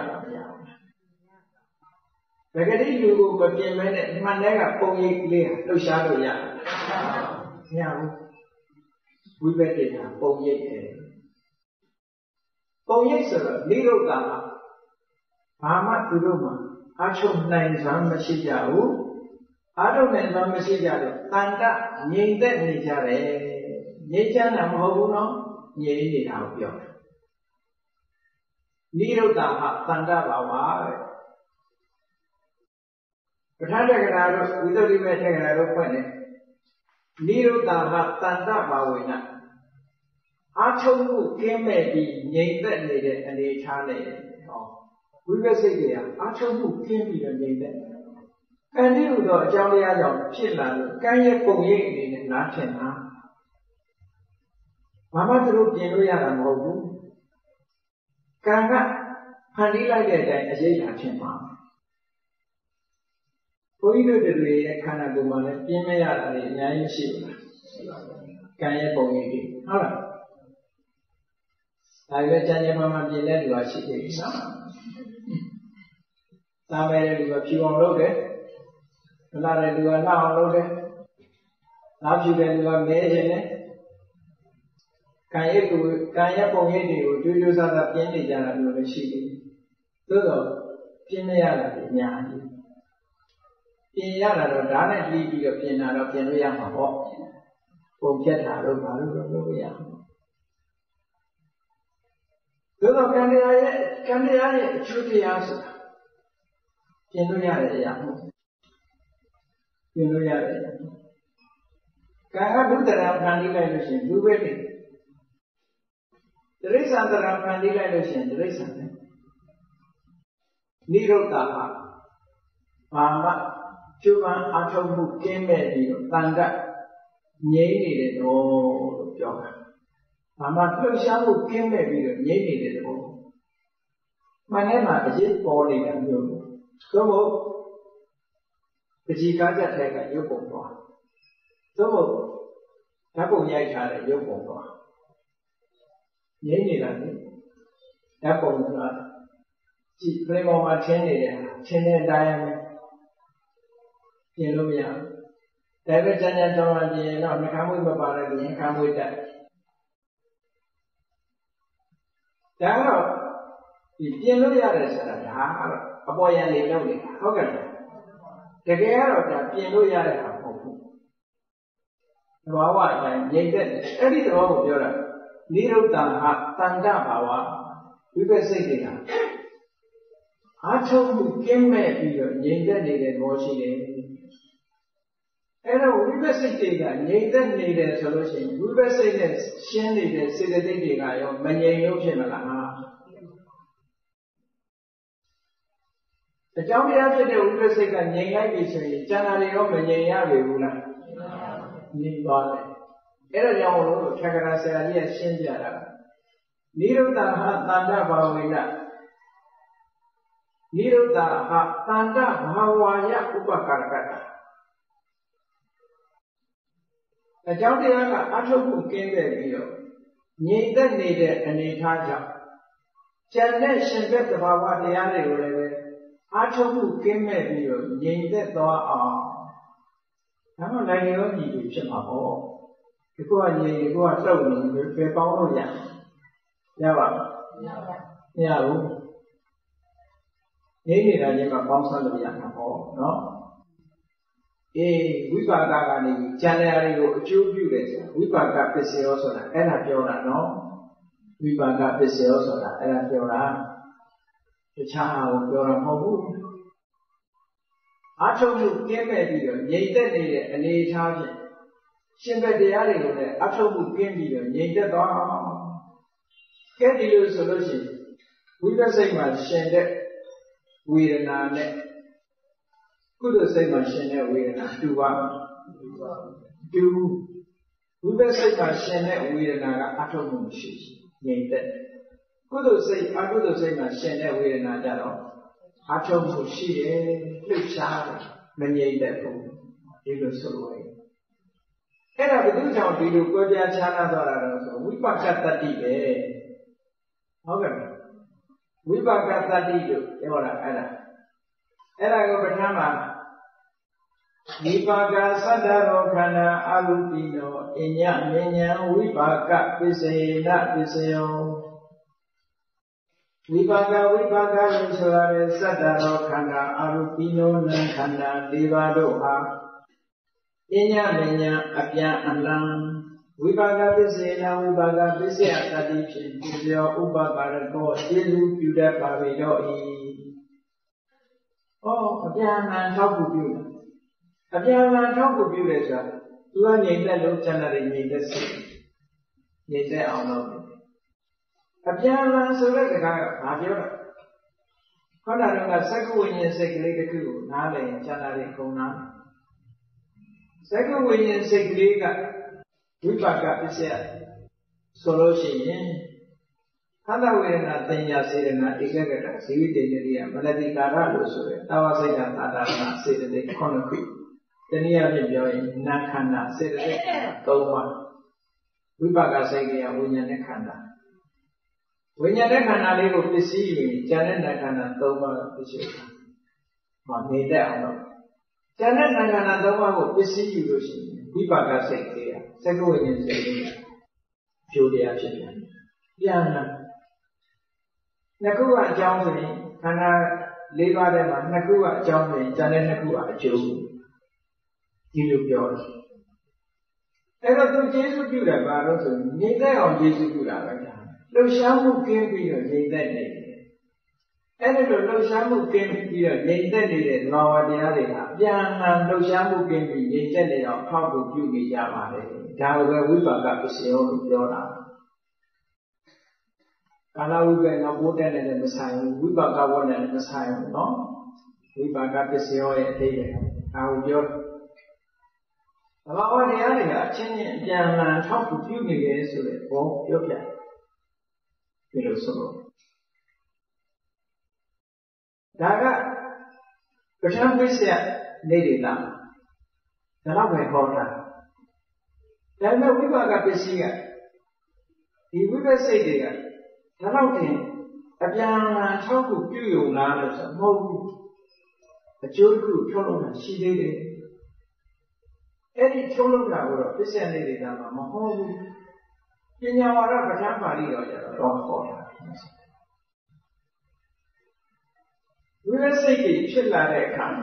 Speaker 2: Begadi you go but Manega Pogi clear, no shadow ya. Now we bet it up, Pogi. Pogi, sir, little Dama. Mama Kuruma, Achum Nine Mashijau, Adam and Mashijau, Tanda, Ninda Nijare, Nijan and Hoguno, Yeni out your. Little Dama, Tanda Bawa. But how do I without even taking an open Nero Dama Tanda Bawina. Achomu came maybe named that needed and the Italian. We will say there, Achomu came be a named. And you know, Jalia, Chilla, can you go in Latin? Mama threw Genoya and Mobu. Kanga, Handila get a Latin. We do the way a Kanaguma, Pimea, Nine Ship. Can you go in? Alright. I will tell you, Mamma, be let you as she is. Some may do a few unloaded, another do a now unloaded. Now you can do a maiden. Can you go in? Do you use other penny than a sheep? Todo, Pimea, Nyan. In Yara, Dana, leave you a piano of Pianoyama. Oh, get out of Maruya. သောကံတရားရဲ့အကျိုးတရားဆိုတာပြင်လို့ရတဲ့အရာမဟုတ်ပြင်လို့ရတဲ့အရာကံကဒုတရံဖန်တီးလိုက်လို့ရှိရင်လူပဲနေတိရစ္ဆာန်တရံဖန်တီးလိုက်လို့ရှိရင်တိရစ္ဆာန်ပဲနိရောဓဟာဘာမှကျုပ်ပန်းအထောက်မှုကင်းမဲ့ပြီးတော့တန်ခတ်ငြိမ့်နေတဲ့တော့လို့ပြောတာဘာမှလှုပ်ရှားမှုကင်းမဲ့ပြီးတော့ငြိမ့်နေတဲ့တော့မှန်တယ်မှာအရေးပေါ်နေတာမျိုးသို့မဟုတ်ပဋိကားချက်တဲ့ကရုပ်ပုံသွားသို့မဟုတ်ဓာတ်ပုံရိုက်ထားတဲ့ရုပ်ပုံသွားငြိမ့်နေတာလေဓာတ်ပုံဆိုတာကြည့်ပြိမောမှာထင်းနေတယ်ထင်းတဲ့အတိုင်းပြင်လို့မရဘူးဒါပေမဲ့ကျန်ကျန်တောင်းလာပြင်တော့နှခမ်းမွေးမပါတဲ့ပြင်ခမ်းမွေးတက်ဒါတော့ဒီပြင်လို့ရတယ်ဆိုတာဒါကတော့အပေါ်ယံနေလို့နေတာဟုတ်ကဲ့လားတကယ်ကတော့ဒါပြင်လို့ရတဲ့ဟာမဟုတ်ဘူးသဘာဝအတိုင်းငြိမ့်တဲ့အဲ့ဒီသဘောကိုပြောတာနိရုဒ္ဓဟာတန်တဘာဝဝိပဿစိတ်တွေကအားထုတ်မှုကင်းမဲ့ပြီးတော့ငြိမ့်သက်နေတဲ့ဘောရှိတယ်အဲ့တော့ဝိပဿစိတ်တွေကငြိမ့်သက်နေတယ်ဆိုလို့ရှိရင်ဝိပဿစိတ်နဲ့ရှင်းနေတဲ့စေတသိက်တွေကရောမငြိမ်လို့ဖြစ်မလားအကြောင်းတရားဖြစ်တဲ့ဝိပဿစိတ်ကငြိမ်လိုက်ပြီဆိုရင်ကျန်တာတွေရောမငြိမ်ရပြီဘူးလားငြိမ်သွားတယ်အဲ့ဒါကြောင့်လို့ထက္ကရာဆရာကြီးကရှင်းပြတာနိရုဒ္ဓဟာတန္တဘာဝိနနိရုဒ္ဓဟာတန္တဘာဝယဥပကာရကတအကြောင်းတရားကအထုတ်မှုကင်းတဲ့ပြီးတော့ငြိမ်သက်နေတဲ့အနေအထားကြောင့်ကျန်တဲ့ရှင်ဘက်သဘာဝတရားတွေကိုလည်းပဲအထုတ်မှုကင်းမဲ့ပြီးတော့ငြိမ်သက်သွားအောင်ဒါမှလည်းရောညီတူဖြစ်မှာပေါ့ဒီကောငြိမ်ဒီကောလှုပ်နေပဲပေါင်းလို့ရပါ့မရဘူးငြိမ်နေတာချင်းမှပေါင်းဆက်လို့ရမှာပေါ့နော်ဝိပါကကနေကျန်တဲ့အားတွေကိုအကျိုးပြုတယ်ဆိုတာဝိပါကပစ္စယောဆိုတာအဲ့ဒါပြောတာနော်ဝိပါကပစ္စယောဆိုတာအဲ့ဒါပြောတာတခြားဟာကိုပြောတာမဟုတ်ဘူးအထုံးမှုကင်းမဲ့ပြီးတော့ငြိမ်သက်နေတဲ့အနေအထားဖြင့်ရှင်ဘက်တရားတွေကိုလည်းအထုံးမှုကင်းပြီးတော့ငြိမ်သက်သွားကဲဒီလိုဆိုလို့ရှိရင်ဝိပဿစိတ်မှာရှင်တဲ့ဝေဒနာနဲ့ကုသိုလ်စိတ်မှာရှင်တဲ့ဝေဒနာတူပါတူဝိပဿစိတ်မှာရှင်တဲ့ဝေဒနာကအထုံးမှုမရှိငြိမ်သက်ကုသိုလ်စိတ်အကုသိုလ်စိတ်မှာရှင်တဲ့ဝေဒနာကြတော့အထုံးမှုရှိတယ်လှုပ်ရှားတယ်မငြိမ်သက်ဘူးဒီလိုဆိုလို့အဲ့ဒါဘယ်သူကြောင့်ဒီလိုကြွယ်ပြားခြားနာသွားတာလဲဆိုဝိပါကတတ္တိပဲဟုတ်ကဲ့ဝိပါကတတ္တိတို့ပြောတာအဲ့ဒါကိုပဋ္ဌာန်းမှာဝိပါကသတ္တရောခန္ဓာအရုပိနောအညမဉ္ဇံဝိပါကပစ္စေနပစ္စယောဝိပါကလို့ဆိုရတဲ့သတ္တရောခန္ဓာအရုပိနောနံခန္ဓာ၄ပါးတို့ဟာအညမဉ္ဇံအပြန်အလှန်ဝိပါကပစ္စေနဝိပါကပစ္စယတတိဖြင့်ပစ္စယောဥပပါရကောကျေစုပြုတတ်ပါပေတော့၏အပြန်အလှန်ထောက်ကူပြုတယ်အပြန်အလှန်ထောက်ကူပြုတယ်ဆိုတာသူကငြိမ်သက်လို့ကျန်တဲ့ငြိမ်သက်စိတ်ငြိမ်သက်အောင်လုပ်တယ်အပြန်အလှန်ဆိုတဲ့စကားကဘာပြောတာခေါင်းတော်ကစက္ကဝိညာဉ်စိတ်ကလေးတစ်ခုကိုနားလည်ရင်ကျန်တဲ့အကုန်နားစက္ကဝိညာဉ်စိတ်ကလေးကဝိပါကပစ္စယဆိုလို့ရှိရင်သတ္တဝေဒနာသင်ညာစေတနာဧကဂတဇီဝိတေနရိယမနတိကာရလို့ဆိုတဲ့တာဝစိတ်တာသာသနာစေတသိက်ခုနှစ်ခုတနည်းအားဖြင့်ပြောရင်နာခန္ဓာစေတသိက်၃ပါးဝိပါကစိတ်ကဝိညာဉ်နဲ့ခန္ဓာဝိညာဉ်နဲ့ခန္ဓာလေးကိုပစ္စည်းယူရင်ဉာဏ်နဲ့နာခန္ဓာ၃ပါးပစ္စည်းနေတတ်အောင်လို့ဉာဏ်နဲ့နာခန္ဓာ၃ပါးကိုပစ္စည်းယူလို့ရှိရင်ဝိပါကစိတ်ကစက္ကဝိညာဉ်စိတ်ကကျိုးတရားဖြစ်တယ်ပြန်လာနှစ်ခုကအကြောင်းဆိုရင်ခန္ဓာ၄ပါးထဲမှာနှစ်ခုကအကြောင်းဆိုရင်ဉာဏ်နဲ့နှစ်ခုကအကျိုးဒီလိုပြောတယ်အဲ့တော့သူကျေစုပြုတယ်ဘာလို့ဆိုရင်ငြိမ့်တဲ့အောင်ကျေစုပြုတာပဲလှုပ်ရှားမှုကင်းပြီးတော့ငြိမ်သက်နေတယ်အဲ့ဒီလိုလှုပ်ရှားမှုကင်းပြီးတော့ငြိမ်သက်နေတဲ့သဘာဝတရားတွေဟာပြန်လာလှုပ်ရှားမှုကင်းပြီးငြိမ်သက်နေအောင်ထောက်ကူပြုနေကြပါလေဒါကိုပဲဝိပါကပစ္စယောလို့ပြောတာကာလဝိပ္ပေနောက်ပိုးတက်နေတဲ့မဆိုင်ဘူးဝိပါကဝတ်နဲ့မဆိုင်ဘူးနော်ဝိပါကပစ္စယောရဲ့အသေးပဲဒါကိုပြောသဘာဝတရားတွေကအချင်းချင်းအပြန်အလှန်ထောက်ကူပြုနေတယ်ဆိုတဲ့ဘောပြောပြဒီလိုဆိုတော့ဒါကပဋ္ဌာန်းပစ္စယနေရတာဒါတော့ပဲဟောတာဒါပေမဲ့ဝိပါကပစ္စည်းကဒီဝိပဿစိတ်တွေကဒါတော့တင်အပြန်အလှန်ထောက်ကူပြုရုံလားလို့ဆိုမဟုတ်ဘူးအကျိုးတစ်ခုထုတ်လို့ရှိသေးတယ်အဲ့ဒီထုတ်လို့တာကိုတော့ပစ္စယနေရတာမှာမဟုတ်ဘူးပညာဝါဒပဋ္ဌာန်းပါဠိတော်ကြတော့ဟောတာဝိပဿစိတ်တွေဖြစ်လာတဲ့အခါမှာ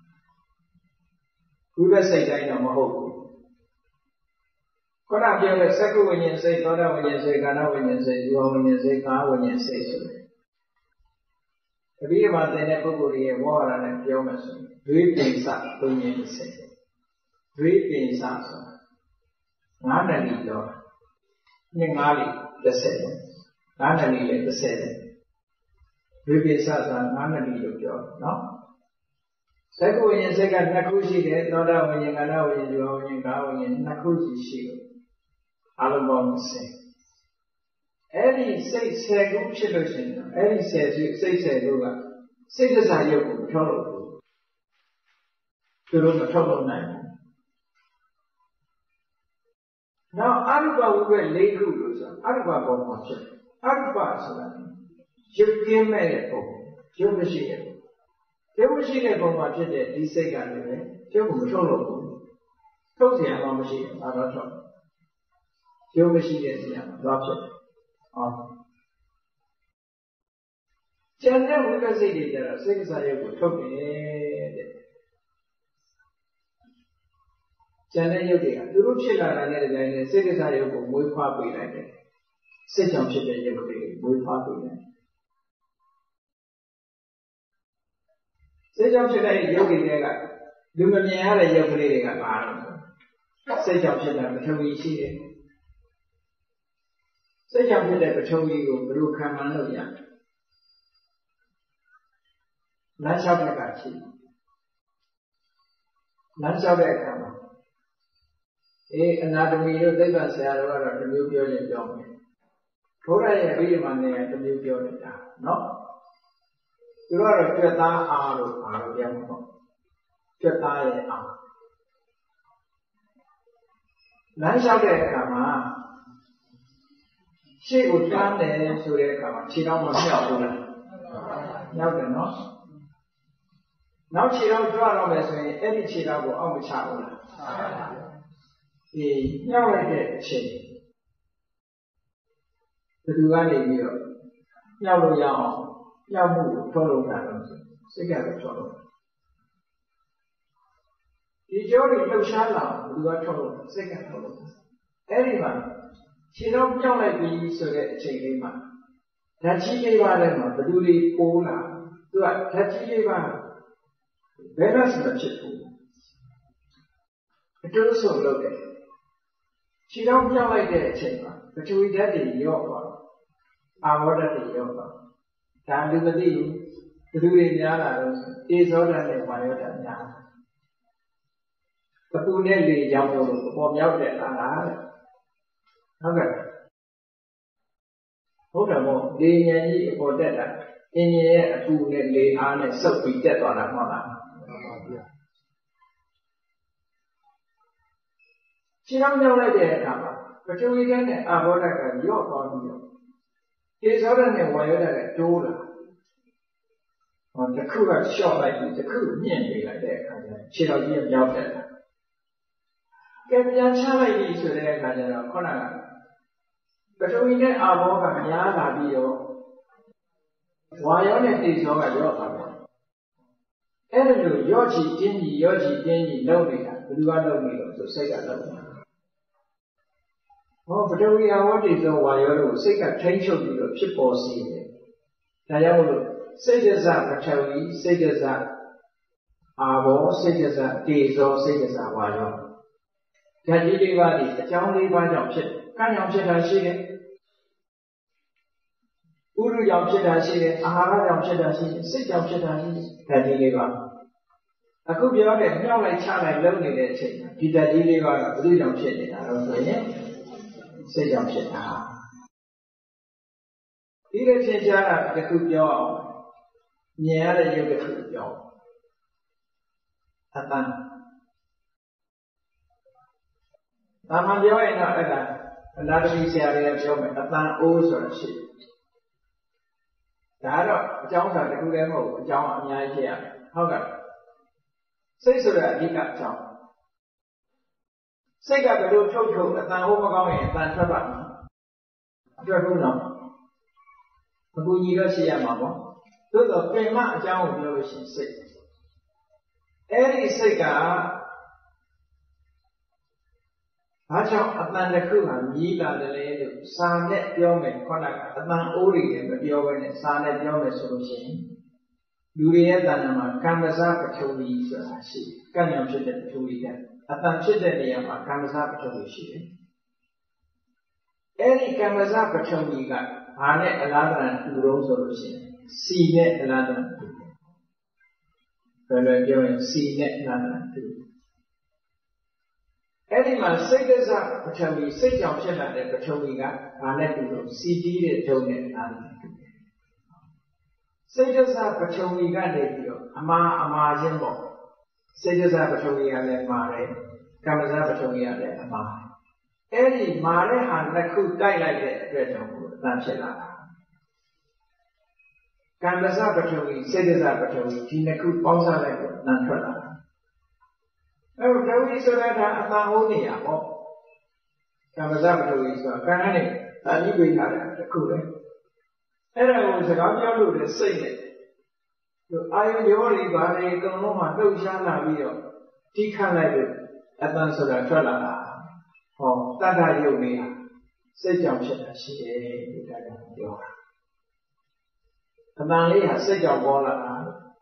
Speaker 2: ဝိပဿစိတ်တိုင်းတော့မဟုတ်ဘူးခုနပြောတဲ့သက္ကဝိညာဉ်စိတ်သောတာဝိညာဉ်စိတ်ကာဏဝိညာဉ်စိတ်ဇီဝဝိညာဉ်စိတ်ကာဝိညာဉ်စိတ်ဆိုတယ်တပည့်မှာသင်တဲ့ပုဂ္ဂိုလ်ရဲ့ဝေါဟာရနဲ့ပြောမယ်ဆိုရင်ဒွေပင်စဝိညာဉ်စိတ်ဒွေပင်စဆိုတာငါးဏလီပြောတာနှစ်ငါးလီ30ငါးဏလီလည်း30ဝိပိဿဆိုတာငါးဏလီလို့ပြောတယ်နော်သက္ကဝိညာဉ်စိတ်က2ခုရှိတယ်သောတာဝိညာဉ်ကာဏဝိညာဉ်ဇီဝဝိညာဉ်ကာဝိညာဉ်2ခုရှိတယ်အလုံးပေါင်း30အဲ့ဒီစိတ်10ခုဖြစ်လို့ရှိရင်အဲ့ဒီစိတ်10ခုကစိတ်တစားရုပ်ကိုမထုတ်လို့ဘူးသူတို့မထုတ်လို့နိုင်ဘူးနောက်အရူပဝိပ္ပ4ခုလို့ဆိုအရူပပုံမှာဖြစ်အရူပဆိုတာရုပ်ကင်းမဲ့တဲ့ပုံရုပ်မရှိတဲ့ပုံရုပ်မရှိတဲ့ပုံမှာဖြစ်တဲ့ဒီစိတ်ကလည်းရုပ်ကိုမထုတ်လို့ဘူးထုတ်เสียမှမရှိဘူးဒါတော့ထုတ်ရုပ်မရှိတဲ့နေရာမှာတော့ဖြစ်တယ်ဟောကျန်တဲ့ဝိပဿစိတ်တွေကျတော့စိတ်ကစားရုပ်ကိုထုတ်တယ်တဲ့ကျန်တဲ့ရုပ်တွေကသူတို့ဖြစ်လာတဲ့တဲ့တိုင်းနဲ့စိတ်ကစားရုပ်ကိုမွေးဖွားပေးလိုက်တယ်စိတ်ကြောင့်ဖြစ်တဲ့ရုပ်တွေမွေးဖွားပေးတယ်စိတ်ကြောင့်ဖြစ်တဲ့ရုပ်တွေကလူမမြင်ရတဲ့ရုပ်ကလေးတွေကပါတော့စိတ်ကြောင့်ဖြစ်တဲ့ပထဝီရှိတယ်စိတ်ကြောင့်ဖြစ်တဲ့ပထဝီကိုဘယ်လိုခံမှန်းလို့ရလဲလမ်းလျှောက်တဲ့ကရှိလမ်းလျှောက်တဲ့အခါမှာအနာတမီတို့သိပ္ပံဆရာတော်ကတော့တစ်မျိုးပြောရင်ပြောမယ်ဘုရားရဲ့အဘိဓမ္မာနဲ့တစ်မျိုးပြောနေတာနော်သူတို့ကတော့ကြွက်သားအားလို့ပါလို့ပြောမှာပေါ့ကြွက်သားရဲ့အားလမ်းလျှောက်တဲ့အခါမှာရှေ့ကိုတန်းတယ်ဆိုတဲ့အခါမှာခြေထောက်မမြောက်ဘူးလားမြောက်တယ်နော်နောက်ခြေထောက်ကြွတော့မယ်ဆိုရင်အဲ့ဒီခြေထောက်ကိုအောက်မချဘူးလားမြောက်လိုက်တဲ့အချိန်ဘယ်သူကနေပြီးတော့မြောက်လို့ရအောင်မြောက်မှုကိုထုတ်လုပ်တာလို့စိတ်ကတော့ထုတ်လုပ်ဒီကြောတွေလှုပ်ရှားလာဘယ်သူကထုတ်လုပ်စိတ်ကထုတ်လုပ်အဲ့ဒီမှာခြေတော့မြောက်လိုက်ပြီဆိုတဲ့အချိန်လေးမှာဓာတ်ကြီးလေးပါးထဲမှာဘယ်သူတွေပိုးလာသူကဓာတ်ကြီးလေးပါးဘယ်တော့မှဖြစ်ဘူးအတူဆုံးလုပ်တယ်ခြေတော့မြောက်လိုက်တဲ့အချိန်မှာပထဝီဓာတ်တွေရော့သွားအာဘောဓာတ်တွေရော့သွားဒါလူမသိဘူးဘယ်သူတွေများလာတော့တေဇောဓာတ်နဲ့ဝါယောဓာတ်များပပူနဲ့လေကြောင့်လို့ပေါ်မြောက်တဲ့လားတဲ့ဟုတ်ကဲ့ဟုတ်တယ်မို့လေဉာဏ်ကြီးအပေါ်တက်တာအင်းကြီးရဲ့အပူနဲ့လေအားနဲ့စုပ်ပြီးတက်သွားတာမဟုတ်လားခြေထောက်မြောက်လိုက်တဲ့အခါမှာပထဝီဓာတ်နဲ့အာဘောဓာတ်ကရော့သွားပြီးတော့တေဇောဓာတ်နဲ့ဝါယောဓာတ်ကတိုးလာတစ်ခုကလျှော့လိုက်ပြီးတစ်ခုမြင့်ပေးလိုက်တဲ့အခါကျခြေထောက်ကြီးကမြောက်တက်လာကဲပြန်ချလိုက်ပြီဆိုတဲ့အခါကျတော့ခုနကပထဝီနဲ့အာဘောကများလာပြီးတော့ဝါယောနဲ့တေဇောကရော့သွားတယ်အဲ့ဒါလိုရော့ချီတင်းကြီးရော့ချီတင်းကြီးလုပ်နေတာဘယ်သူကလုပ်နေလို့ဆိုစိတ်ကလုပ်နေတာပထဝီအဝတ္တိသောဝါယောတို့စိတ်ကထိန်းချုပ်ပြီးတော့ဖြစ်ပေါ်စေတယ်။ဒါကြောင့်မို့လို့စိတ်တစပထဝီစိတ်တစအာဘောစိတ်တစတေဇောစိတ်တစဝါယောဓာတ်ကြီးလေးပါးဒီအကြောင်းလေးပါးကြောင့်ဖြစ်ကံကြောင့်ဖြစ်တာရှိတယ်။ဥရုကြောင့်ဖြစ်တာရှိတယ်။အာဟာရကြောင့်ဖြစ်တာရှိတယ်။စိတ်ကြောင့်ဖြစ်တာရှိတယ်။ဓာတ်ကြီးလေးပါးအခုပြောတဲ့မြောက်လိုက်ချလိုက်လုံးနေတဲ့အချိန်မှာဒီဓာတ်ကြီးလေးပါးကဘယ်လိုကြောင့်ဖြစ်နေတာလဲဆိုရင်စိတ်ကြောင့်ဖြစ်တာဒီလိုဖြစ်ကြတာတခုပြောအောင်မြင်ရတဲ့ရုပ်တစ်ခုပြောအတန်ဒါမှပြောရင်တော့အဲ့ဒါအနာတမီဆရာတွေကပြောမယ်အတန်အိုးဆိုတာရှိဒါတော့အကြောင်းစာတစ်ခုတည်းမဟုတ်ဘူးအကြောင်းအများကြီးဖြစ်ရတယ်ဟုတ်ကဲ့စိတ်ဆိုတာအဓိကအကြောင်းစိတ်ကဘယ်လိုထုတ်အတန်အိုးမကောင်းရင်အတန်ထွက်ပါ့မလားထွက်ဘူးနော်အကူကြီးတော့ရှိရမှာပေါ့သို့တော့ပင်မအကြောင်းကိုပြောလို့ရှိရင်စိတ်အဲ့ဒီစိတ်ကဘာကြောင့်အတန်တစ်ခုဟာမြည်လာတယ်လေလို့စာနဲ့ပြောမယ်ခေါင်းကအတန်အိုးတွေလည်းမပြောဘဲနဲ့စာနဲ့ပြောမယ်ဆိုလို့ရှိရင်လူတွေရဲ့တဏ္ဍာမှာကံမဇပထဝီဆိုတာရှိတယ်။ကံကြောင့်ဖြစ်တဲ့ပထဝီကအတန်ဖြစ်တဲ့နေရာမှာကံမဇပထဝီရှိတယ်။အဲ့ဒီကံမဇပထဝီကဘာနဲ့အလားတန်တူတော့ဆိုလို့ရှိရင်စီနဲ့အလားတန်တူတယ်။ဘယ်လိုပြောရင်စီနဲ့အလားတန်တူတယ်အဲ့ဒီမှာစိတ်ကစားပထဝီစိတ်ကြောင့်ဖြစ်လာတဲ့ပထဝီကဘာနဲ့တူလို့စီတီးတဲ့ဒုံနဲ့အားနဲ့တူတယ်စိတ်ကစားပထဝီကနေပြီးတော့အမာချင်းပေါ့စိတ်ကစားပထဝီကလည်းမာတယ်ကမ္မဇပထဝီကလည်းအမာအဲ့ဒီမာတဲ့ဟာနှစ်ခုတိုက်လိုက်တဲ့အတွက်ကြောင့်အတန်ဖြစ်လာတာကမ္မဇပထဝီစိတ်ကစားပထဝီဒီနှစ်ခုပေါင်းစားလိုက်တော့အတန်ထွက်လာတာအဲ့တော့ပထဝီဆိုတာကအတန်ဟိုးနေရပေါ့ကမ္မဇပထဝီဆိုတာကံနဲ့တာကြီးပေးထားတာတစ်ခုပဲအဲ့ဒါကိုစကားပြောလို့တဲ့စိတ်နဲ့အာယုရောတွေဘာတွေအကုန်လုံးမှလှုပ်ရှားလာပြီးတော့ထိခတ်လိုက်လို့အတန်ဆိုတာထွက်လာတာဟောတတ္တယုတ်လေးဟာစိတ်ကြောင့်ဖြစ်တာရှိတယ်ဒီကကပြောတာအတန်လေးဟာစိတ်ကြောင့်ပေါ်လာတာ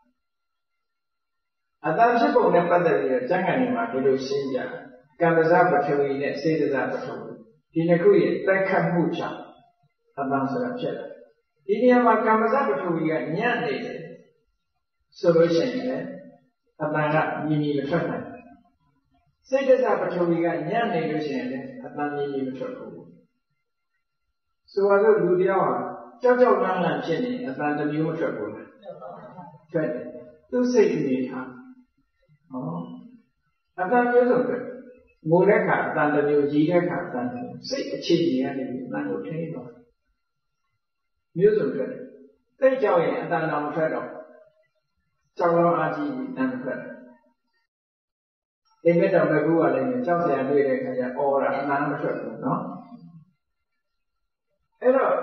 Speaker 2: အတန်ဖြစ်ပုံနဲ့ပတ်သက်ပြီးတော့ကျမ်းဂန်တွေမှာဒီလိုရှင်းပြကမ္မဇပထဝီနဲ့စေတဇပထဝီဒီနှစ်ခုရဲ့တိုက်ခတ်မှုကြောင့်အတန်ဆိုတာဖြစ်လာဒီနေရာမှာကမ္မဇပထဝီကညံ့နေတယ်ဆိုလို့ရှိရင်လည်းအတန်ကမြည်မြည်မထွက်နိုင်စိတ်တဇပထဝီကညံ့နေလို့ရှိရင်လည်းအတန်မြည်မြည်မထွက်ဘူးဆိုတော့လူတယောက်ဟာကြောက်ကြောက်လန့်လန့်ဖြစ်နေအတန်တစ်မျိုးမထွက်ဘူးလားထွက်တယ်သူ့စိတ်အနေထားအတန်မျိုးဆိုတော့ငိုတဲ့ခါအတန်တစ်မျိုးကြီးတဲ့ခါအတန်တစ်မျိုးစိတ်အခြေအနေကနေပြီးအတန်ကိုထိန်းတော့မျိုးစုံထွက်တယ်သိကြောက်ရင်အတန်တော်မထွက်တော့ကြောက်တော့အာကြီးတန်ထွက်တယ်အိမ်မက်တော်ကကူကလည်းကြောက်စရာတွေ့တဲ့ခါကျအော်တာအတန်မထွက်ဘူးနော်အဲ့တော့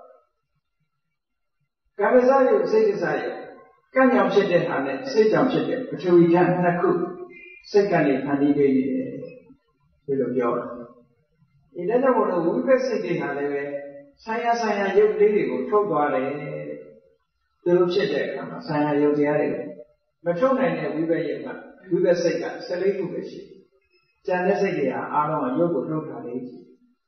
Speaker 2: ကမ္မဇယုတ်စိတ်ကစားယုတ်ကံကြောင့်ဖြစ်တဲ့ဟာနဲ့စိတ်ကြောင့်ဖြစ်တဲ့ပထဝီဓာတ်နှစ်ခုစိတ်ကနေဖန်တီးပေးနေတယ်ဒီလိုပြောတာဒီတဲ့ကြောင့်မို့လို့ဝိပဿစိတ်တွေဟာလည်းပဲဆိုင်ရာရုပ်လေးတွေကိုထုတ်သွားတယ်သူတို့ဖြစ်တဲ့အခါမှာဆိုင်ရာရုပ်တရားတွေမထုတ်နိုင်တဲ့ဝိပဿစိတ်က14ခုပဲရှိတယ်။ကျန်တဲ့စိတ်တွေဟာအားလုံးကရုပ်ကိုထုတ်တာလေးကြီး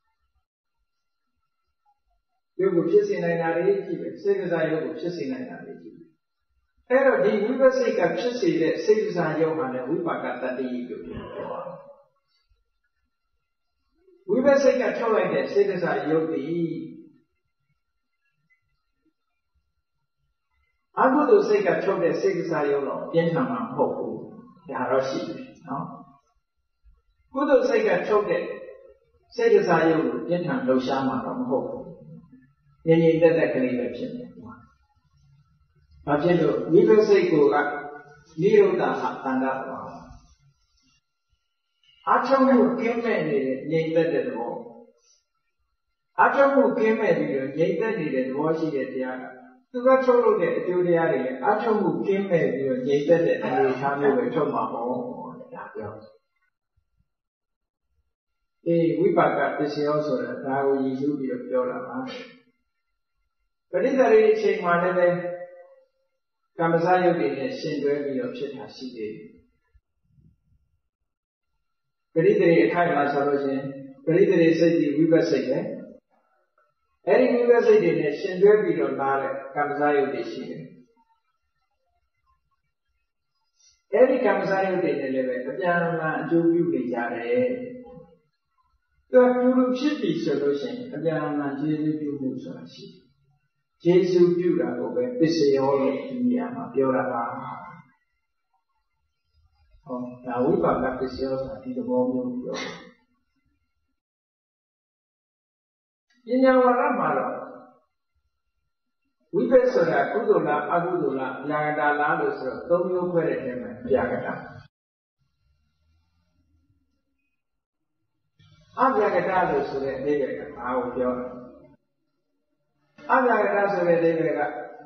Speaker 2: ရုပ်ကိုဖြစ်စေနိုင်တာလေးကြီးပဲစိတ်ကစားရုပ်ကိုဖြစ်စေနိုင်တာလေးကြီးအဲ့တော့ဒီဝိပဿစိတ်ကဖြစ်စေတဲ့စိတ်ကစားရုပ်ဟာလည်းဝိပါကတတ္တိလို့ပြောတာဝိပဿစိတ်ကထုတ်လိုက်တဲ့စိတ်ကစားရုပ်ဒီအကုသိုလ်စိတ်ကထုတ်တဲ့စိတ်ကစားရုပ်တော့ပြင်းထန်မှာမဟုတ်ဘူးဒါတော့ရှိတယ်နော်ကုသိုလ်စိတ်ကထုတ်တဲ့စိတ်ကစားရုပ်ကိုပြင်းထန်လှုပ်ရှားမှာတော့မဟုတ်ဘူးငြိမ်ငြိမ်သက်သက်ကလေးပဲဖြစ်နေတယ်ဘာဖြစ်လို့ဝိပဿစိတ်ကနိရောဓဟာတန်ခါတော့အထုံးမှုကင်းမဲ့နေတဲ့ငြိမ်သက်တဲ့သဘောအထုံးမှုကင်းမဲ့ပြီးတော့ငြိမ်သက်နေတဲ့သဘောရှိတဲ့တရားကသူကထုတ်လို့တဲ့အကျိုးတရားတွေလည်းအထုံးမှုကင်းမဲ့ပြီးတော့ငြိမ်သက်တဲ့အနေအထားမျိုးပဲထုတ်မှာပေါ့ဒါပြောဒီဝိပါကပစ္စယောဆိုတာဒါကိုရည်စူးပြီးတော့ပြောတာပါပရိသေရိအချိန်မှာလည်းပဲကမ္မစရုပ်တွေနဲ့ရှင်တွဲပြီးတော့ဖြစ်တာရှိသေးတယ်ပရိသေရိအခိုက်မှာဆိုလို့ရှိရင်ပရိသေရိစိတ်ဒီဝိပဿစိတ်ပဲအဲ့ဒီဝိပဿစိတ်တွေနဲ့ရှင်တွဲပြီးတော့လာတဲ့ကမ္မစရုပ်တွေရှိတယ်အဲ့ဒီကမ္မစရုပ်တွေနဲ့လည်းပဲအပြန်အလှန်အကျိုးပြုနေကြတယ်တူတူဖြစ်ပြီဆိုလို့ရှိရင်အပြန်အလှန်ကျေးဇူးပြုမှုဆိုတာရှိတယ်ကျေးဇူးပြုတာကိုပဲပစ္စယောလို့ဒီနေရာမှာပြောတာပါဟောဒါဝိပါကပစ္စယောဆိုတာဒီသဘောမျိုးပြောပညာဝရမှာတော့ဝိပဿနာကုသိုလ်လားအကုသိုလ်လားဗျာကတာလားလို့ဆိုတော့၃မျိုးခွဲတဲ့ထဲမှာဗျာကတာအဗျာကတာလို့ဆိုတဲ့အဓိပ္ပာယ်ကဘာကိုပြောလဲအဗျာကတာဆိုတဲ့အဓိပ္ပာယ်က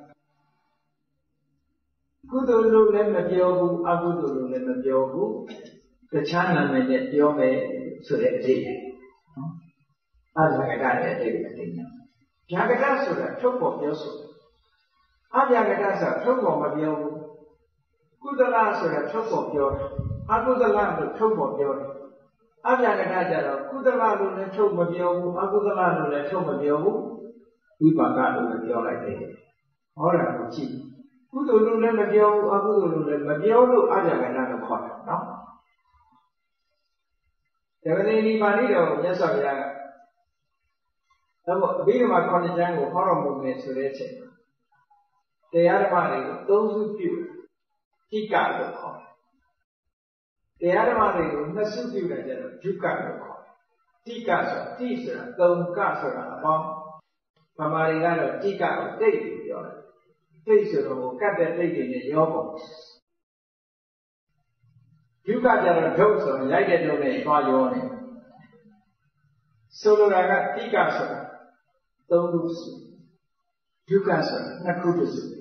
Speaker 2: ကုသိုလ်လို့လည်းမပြောဘူးအကုသိုလ်လို့လည်းမပြောဘူးတခြားနာမည်နဲ့ပြောမယ်ဆိုတဲ့အဓိပ္ပာယ်နော်အဗျာကတာရဲ့အဓိပ္ပာယ်တင်ညာဗျာကတာဆိုတာထုတ်ပေါ်ပြောဆိုတာအဗျာကတာဆိုတာထုတ်ပေါ်မပြောဘူးကုသလဆိုတာထုတ်ပေါ်ပြောတယ်အကုသလလို့ထုတ်ပေါ်ပြောတယ်အဗျာကတာကြတော့ကုသလလို့လည်းထုတ်မပြောဘူးအကုသလလို့လည်းထုတ်မပြောဘူးဝိပါကလို့လည်းပြောလိုက်တယ်ဟောတာကိုကြည့်ကုသိုလ်လို့လည်းမပြောဘူးအကုသိုလ်လို့လည်းမပြောလို့အဗျာကတာလို့ခေါ်တယ်နော်ဓမ္မသီနိပါဠိတော်မြတ်စွာဘုရားကတော့အဘိဓမ္မာခေါင်းကျမ်းကိုဟောတော်မူနေဆိုတဲ့အချိန်တရားဓမ္မတွေကိုသုံးစုပြုတိကလို့ခေါ်တယ်တရားဓမ္မတွေကိုနှစ်စုပြုတယ်ကျတော့ဒုက္ခလို့ခေါ်တယ်တိကဆိုတာတိဆိုတာသုံးကဆိုတာအပေါင်းဗမာတွေကတော့တိကကိုတိတ်လို့ပြောတယ်တိတ်ဆိုတော့ကတ်တဲ့တိတ်တွေနဲ့ရောပုံဒုက္ခကြတော့ဒုက္ခဆိုတော့ရိုက်တဲ့ဒုက္ခနဲ့သွားရောနေဆိုလိုတာကတိကဆိုတာသုံးခုစုဒုက္ခဆိုတာနှစ်ခုတစု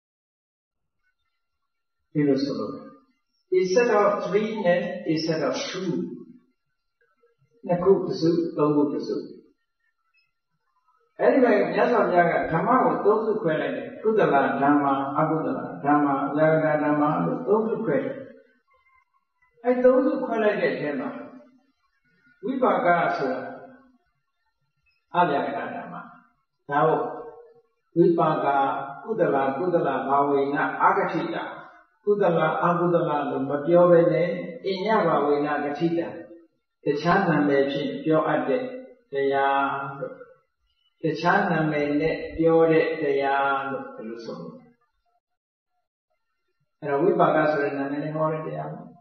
Speaker 2: ဒီလိုဆိုလို့ instead of 3 and instead of 2နှစ်ခုတစုသုံးခုတစုအဲ့ဒီမှာမြတ်စွာဘုရားကဓမ္မကိုသုံးစုခွဲလိုက်တယ်ကုသလဓမ္မအကုသလဓမ္မအဗျာကတာဓမ္မလို့သုံးစုခွဲတယ်အဲ့သုံးစုခွဲလိုက်တဲ့အထဲမှာဝိပါကဆိုတာအဗျာကတာဓမ္မဒါဟုတ်ဝိပါကကုသလဘာဝေနအာဂတိတာကုသလအကုသလလို့မပြောဘဲနဲ့အညဘာဝေနဂတိတာတခြားနာမည်ဖြင့်ပြောအပ်တဲ့တရားလို့တခြားနာမည်နဲ့ပြောတဲ့တရားလို့ဒီလိုဆိုလို့အဲ့တော့ဝိပါကဆိုတဲ့နာမည်နဲ့ဟောတဲ့တရားပေါ့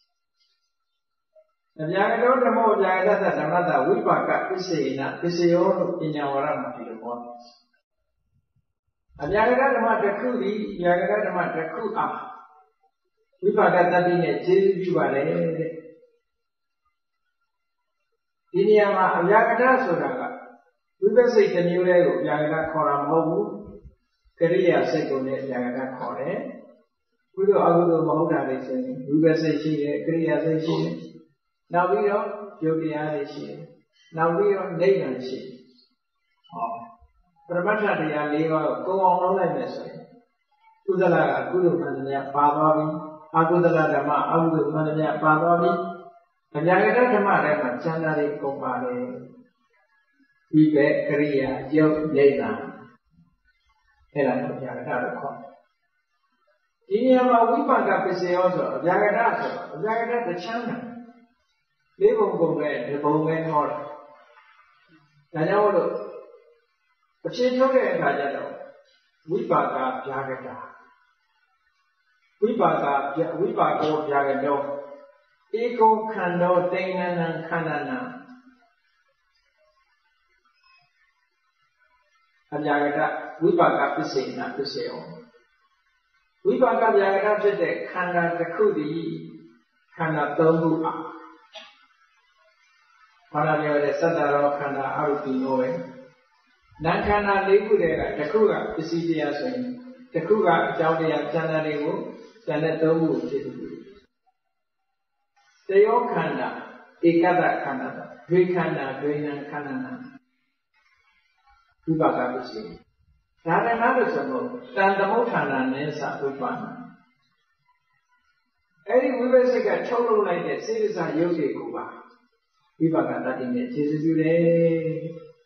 Speaker 2: အဗျာကတောဓမ္မောအဗျာကတ္တဓမ္မတဝိပါကပစ္စေနပစ္စယောလို့ပညာဝရမှာဒီလိုဟောအဗျာကတဓမ္မတစ်ခုသည်အဗျာကတဓမ္မတစ်ခုအားဝိပါကတတ္တိနဲ့ကျေးဇူးပြုပါတယ်တဲ့ဒီနေရာမှာအဗျာကတဆိုတာကဝိပဿစိတ်တစ်မျိုးလေးကိုအဗျာကတခေါ်တာမဟုတ်ဘူးကရိယာစိတ်ကိုလည်းအဗျာကတခေါ်တယ်ကုသိုလ်အကုသိုလ်မဟုတ်တာတွေဆိုရင်ဝိပဿစိတ်ရှိတယ်ကရိယာစိတ်ရှိတယ်နောက်ပြီးတော့ယုတ်တရားတွေရှိတယ်နောက်ပြီးတော့နိဗ္ဗာန်ရှိတယ်ဟောပရမတ္ထတရား၄ပါးကိုကုံအောင်လုပ်လိုက်မယ်ဆိုရင်ကုသလကကုသိုလ်မှန်သမျှပါသွားပြီအကုသလဓမ္မအကုသိုလ်မှန်သမျှပါသွားပြီအဗျာကတဓမ္မထဲမှာကျမ်းစာတွေကုန်ပါတယ်ဒီပဲကရိယာယုတ်နိဗ္ဗာန်အဲ့ဒါကိုအဗျာကတလို့ခေါ်ဒီနေရာမှာဝိပါကပစ္စယောဆိုအဗျာကတဆိုအဗျာကတတချမ်းတာလေးပုံပုံပဲဒီပုံပဲဟောတာဒါကြောင့်လို့အဖြစ်ထုတ်တဲ့အခါကျတော့ဝိပါကဗျာကတဝိပါကောဗျာကတောဧကောခန္ဓောတိဏ္ဏံခန္ဓနာအဗျာကတဝိပါကပစ္စေနပစ္စယောဝိပါကဗျာကတဖြစ်တဲ့ခန္ဓာတစ်ခုသည်ခန္ဓာ၃ခုအားဘာသာပြောတဲ့သတ္တရောခန္ဓာအရုပိနောပဲနာခန္ဓာ၄ခုတည်းကတစ်ခုကပစ္စည်းတရားဆိုရင်တစ်ခုကအကြောင်းတရားကျန်တဲ့တွေကိုကျန်တဲ့၃ခုကိုဖြစ်ပြီးတယောခန္ဓာ ekata khanda dve khanda dve nan khanda vipaka pisi dharana lo so mo tan thamutthana ne sa upana edi vibhasika thuk lou like de siddhisa yogတွေကိုပါဝိပါကတတိနဲ့ခြေစွပြုတယ်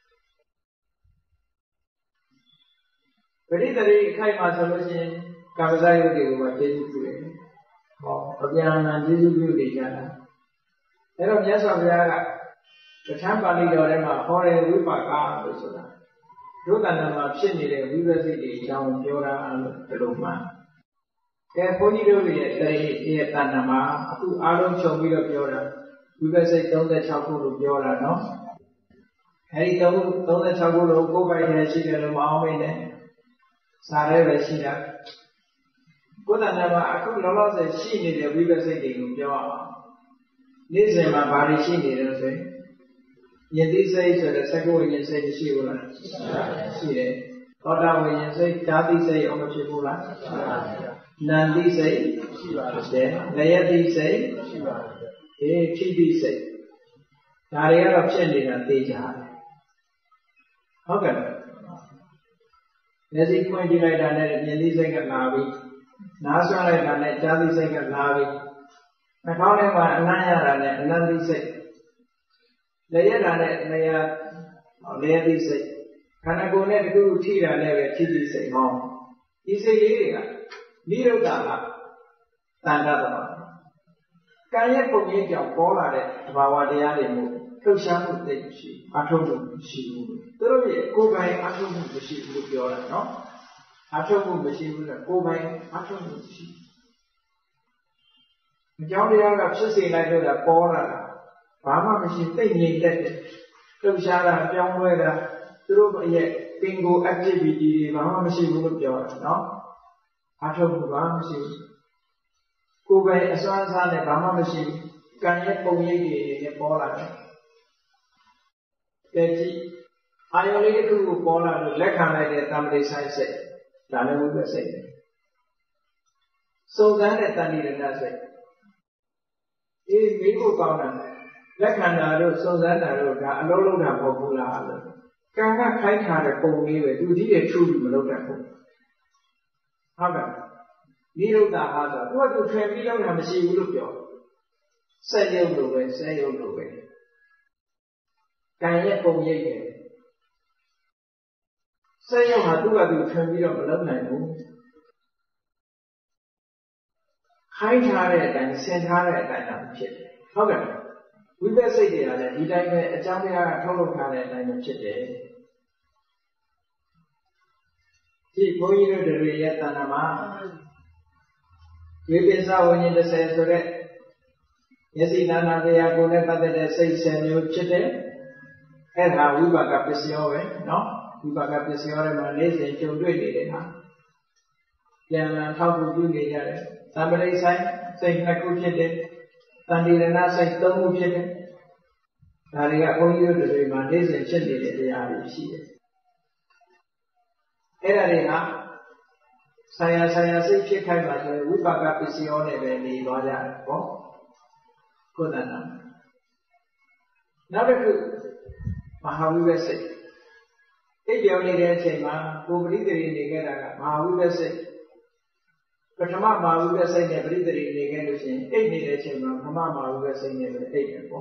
Speaker 2: ပရိသေရိအခိုက်မှာဆိုလို့ရှိရင်ကာမဇယုတ်တွေကိုပါခြေစွပြုတယ်ဟောအပြန်အလှန်ခြေစွပြုနေကြတာအဲ့တော့မြတ်စွာဘုရားကတထမ်းပါဠိတော်ထဲမှာဟောတဲ့ဝိပါကလို့ဆိုတာဒုက္ခနာမှာဖြစ်နေတဲ့ဝိပဿနာတွေအကြောင်းပြောတာလို့ဒီလိုမှကဲဘုန်းကြီးတို့ရဲ့တရေရဲ့တဏ္ဍာမှာအခုအားလုံးချုပ်ပြီးတော့ပြောတာဝိပဿနာ36ခုလို့ပြောတာနော်အဲဒီ36ခုလို့ကိုယ်ပိုင်နဲ့ရှိတယ်လို့မအောင်မေးနဲ့စာရဲပဲရှိတာကိုယ်တဏ္ဍာမှာအခုလောလောဆယ်ရှိနေတဲ့ဝိပဿနာတွေကိုပြောအောင်နေ့စဉ်မှာဘာတွေရှိနေတယ်ဆိုရင်ယတိစိတ်ဆိုတဲ့သက္ကဝိညာဉ်စိတ်ရှိဘူးလားရှိတယ်သောတာဝိညာဉ်စိတ်ဓာတိစိတ်အောင်မဖြစ်ဘူးလားနန္တိစိတ်ရှိပါတယ်လယတိစိတ်ရှိပါတယ်ထိတိစိတ်ဒါတွေကတော့ဖြစ်နေတာသိကြတယ်ဟုတ်ကဲ့မျက်စိဖွင့်ကြည့်လိုက်တာနဲ့မြင်သိစိတ်ကလာပြီနားဆွမ်းလိုက်တာနဲ့ကြားသိစိတ်ကလာပြီနှာခေါင်းထဲမှာအနံ့ရတာနဲ့အနံ့သိစိတ်လျက်တာနဲ့လျက်သိစိတ်ခန္ဓာကိုယ်နဲ့တခုထိတာနဲ့ပဲထိတိစိတ်ဟောဒီစိတ်လေးတွေကနိရုဒ္ဓကတန်တတ်တယ်ကံရဲ့ပုံရိပ်ကြောင့်ပေါ်လာတဲ့သဘာဝတရားတွေမို့လှုပ်ရှားမှုသိရှိအထုံးမှုမရှိဘူးသူတို့ရဲ့ကိုယ်ပိုင်အထုံးမှုမရှိဘူးလို့ပြောတာနော်အထုံးမှုမရှိဘူးဆိုကိုယ်ပိုင်အထုံးမှုရှိအကြောင်းတရားကဖြစ်စေလိုက်လို့ပေါ်လာတာဘာမှမရှိသိငြိမ်သက်တယ်လှုပ်ရှားတာပြောင်းလဲတာသူတို့ရဲ့ပင်ကို activity တွေဘာမှမရှိဘူးလို့ပြောတာနော်အထုံးမှုဘာမှမရှိဘူးကိုယ်ပိုင်အစွမ်းအစားနဲ့ဘာမှမရှိဘူးကံရဲ့ပုံရိပ်တွေနဲ့ပေါ်လာတယ်ကြည့်အာယုလေးတစ်ခုကိုပေါ်လာလို့လက်ခံလိုက်တဲ့တမ္ပတိဆိုင်စိတ်ဒါလည်းဝိပဿနာစိတ်စုံစမ်းတဲ့တဏှိရဏစိတ်အေးမိဖို့ကောင်းတာလက်ခံတာတို့စုံစမ်းတာတို့ဒါအလုံးလုံးတာမဟုတ်ဘူးလားလို့ကံကခိုင်းထားတဲ့ပုံလေးပဲသူကြီးရဲ့ထူပြီးမလုပ်တတ်ဘူးဟုတ်ကဲ့နိရုဒ္ဓဟာဆိုသူကထွင်ပြီးလုပ်တာမရှိဘူးလို့ပြောစက်ရုပ်လိုပဲစက်ရုပ်လိုပဲကံရဲ့ပုံရိပ်ပဲစက်ရုပ်ဟာသူကသူထွင်ပြီးတော့မလုပ်နိုင်ဘူးခိုင်းထားတဲ့အတိုင်းဆင်ထားတဲ့အတိုင်းသာဖြစ်တယ်ဟုတ်ကဲ့ဝိပဿနာစိတ်တွေကလည်းဒီတိုင်းပဲအကြောင်းတရားကထုတ်လုပ်ထားတဲ့အတိုင်းပဲဖြစ်တယ်ဒီဘုန်းကြီးတို့တွေရဲ့တဏ္ဍာမှာဝိပဿနာဝိညာဉ်30ဆိုတဲ့မျက်စိနာနာတရားကိုလည်းပတ်သက်တဲ့စိတ်10မျိုးဖြစ်တယ်အဲ့ဒါဝိပါကပစ္စယောပဲနော်ဝိပါကပစ္စယောတွေမှာနေ့စဉ်ကြုံတွေ့နေတဲ့ဟာပြန်လာထောက်ကူပြုနေကြတယ်သံပရိဆိုင်စိတ်2ခုဖြစ်တယ်တန်တိရဏစိတ်3ခုဖြစ်တယ်ဒါတွေကဘုန်းကြီးတို့တွေမှာနေ့စဉ်ဖြစ်နေတဲ့တရားတွေရှိတယ်အဲ့ဒါတွေဟာဆရာစိတ်ဖြစ်ခိုင်းပါဆိုရင်ဝိပါကပစ္စယောနဲ့ပဲနေသွားကြတယ်ပေါ့ကိုယ်တဏ္ဍာနောက်တစ်ခုမဟာဝိပဿနာစိတ်အိပ်ပြောင်းနေတဲ့အချိန်မှာကိုယ်ပရိသေရီနေခဲ့တာကမဟာဝိပဿနာစိတ်ပထမမဟာဝိပဿနာစိတ်နဲ့ပရိသေရီနေခဲ့လို့ရှိရင်အိပ်နေတဲ့အချိန်မှာပထမမဟာဝိပဿနာစိတ်နဲ့ပဲအိပ်တယ်ပေါ့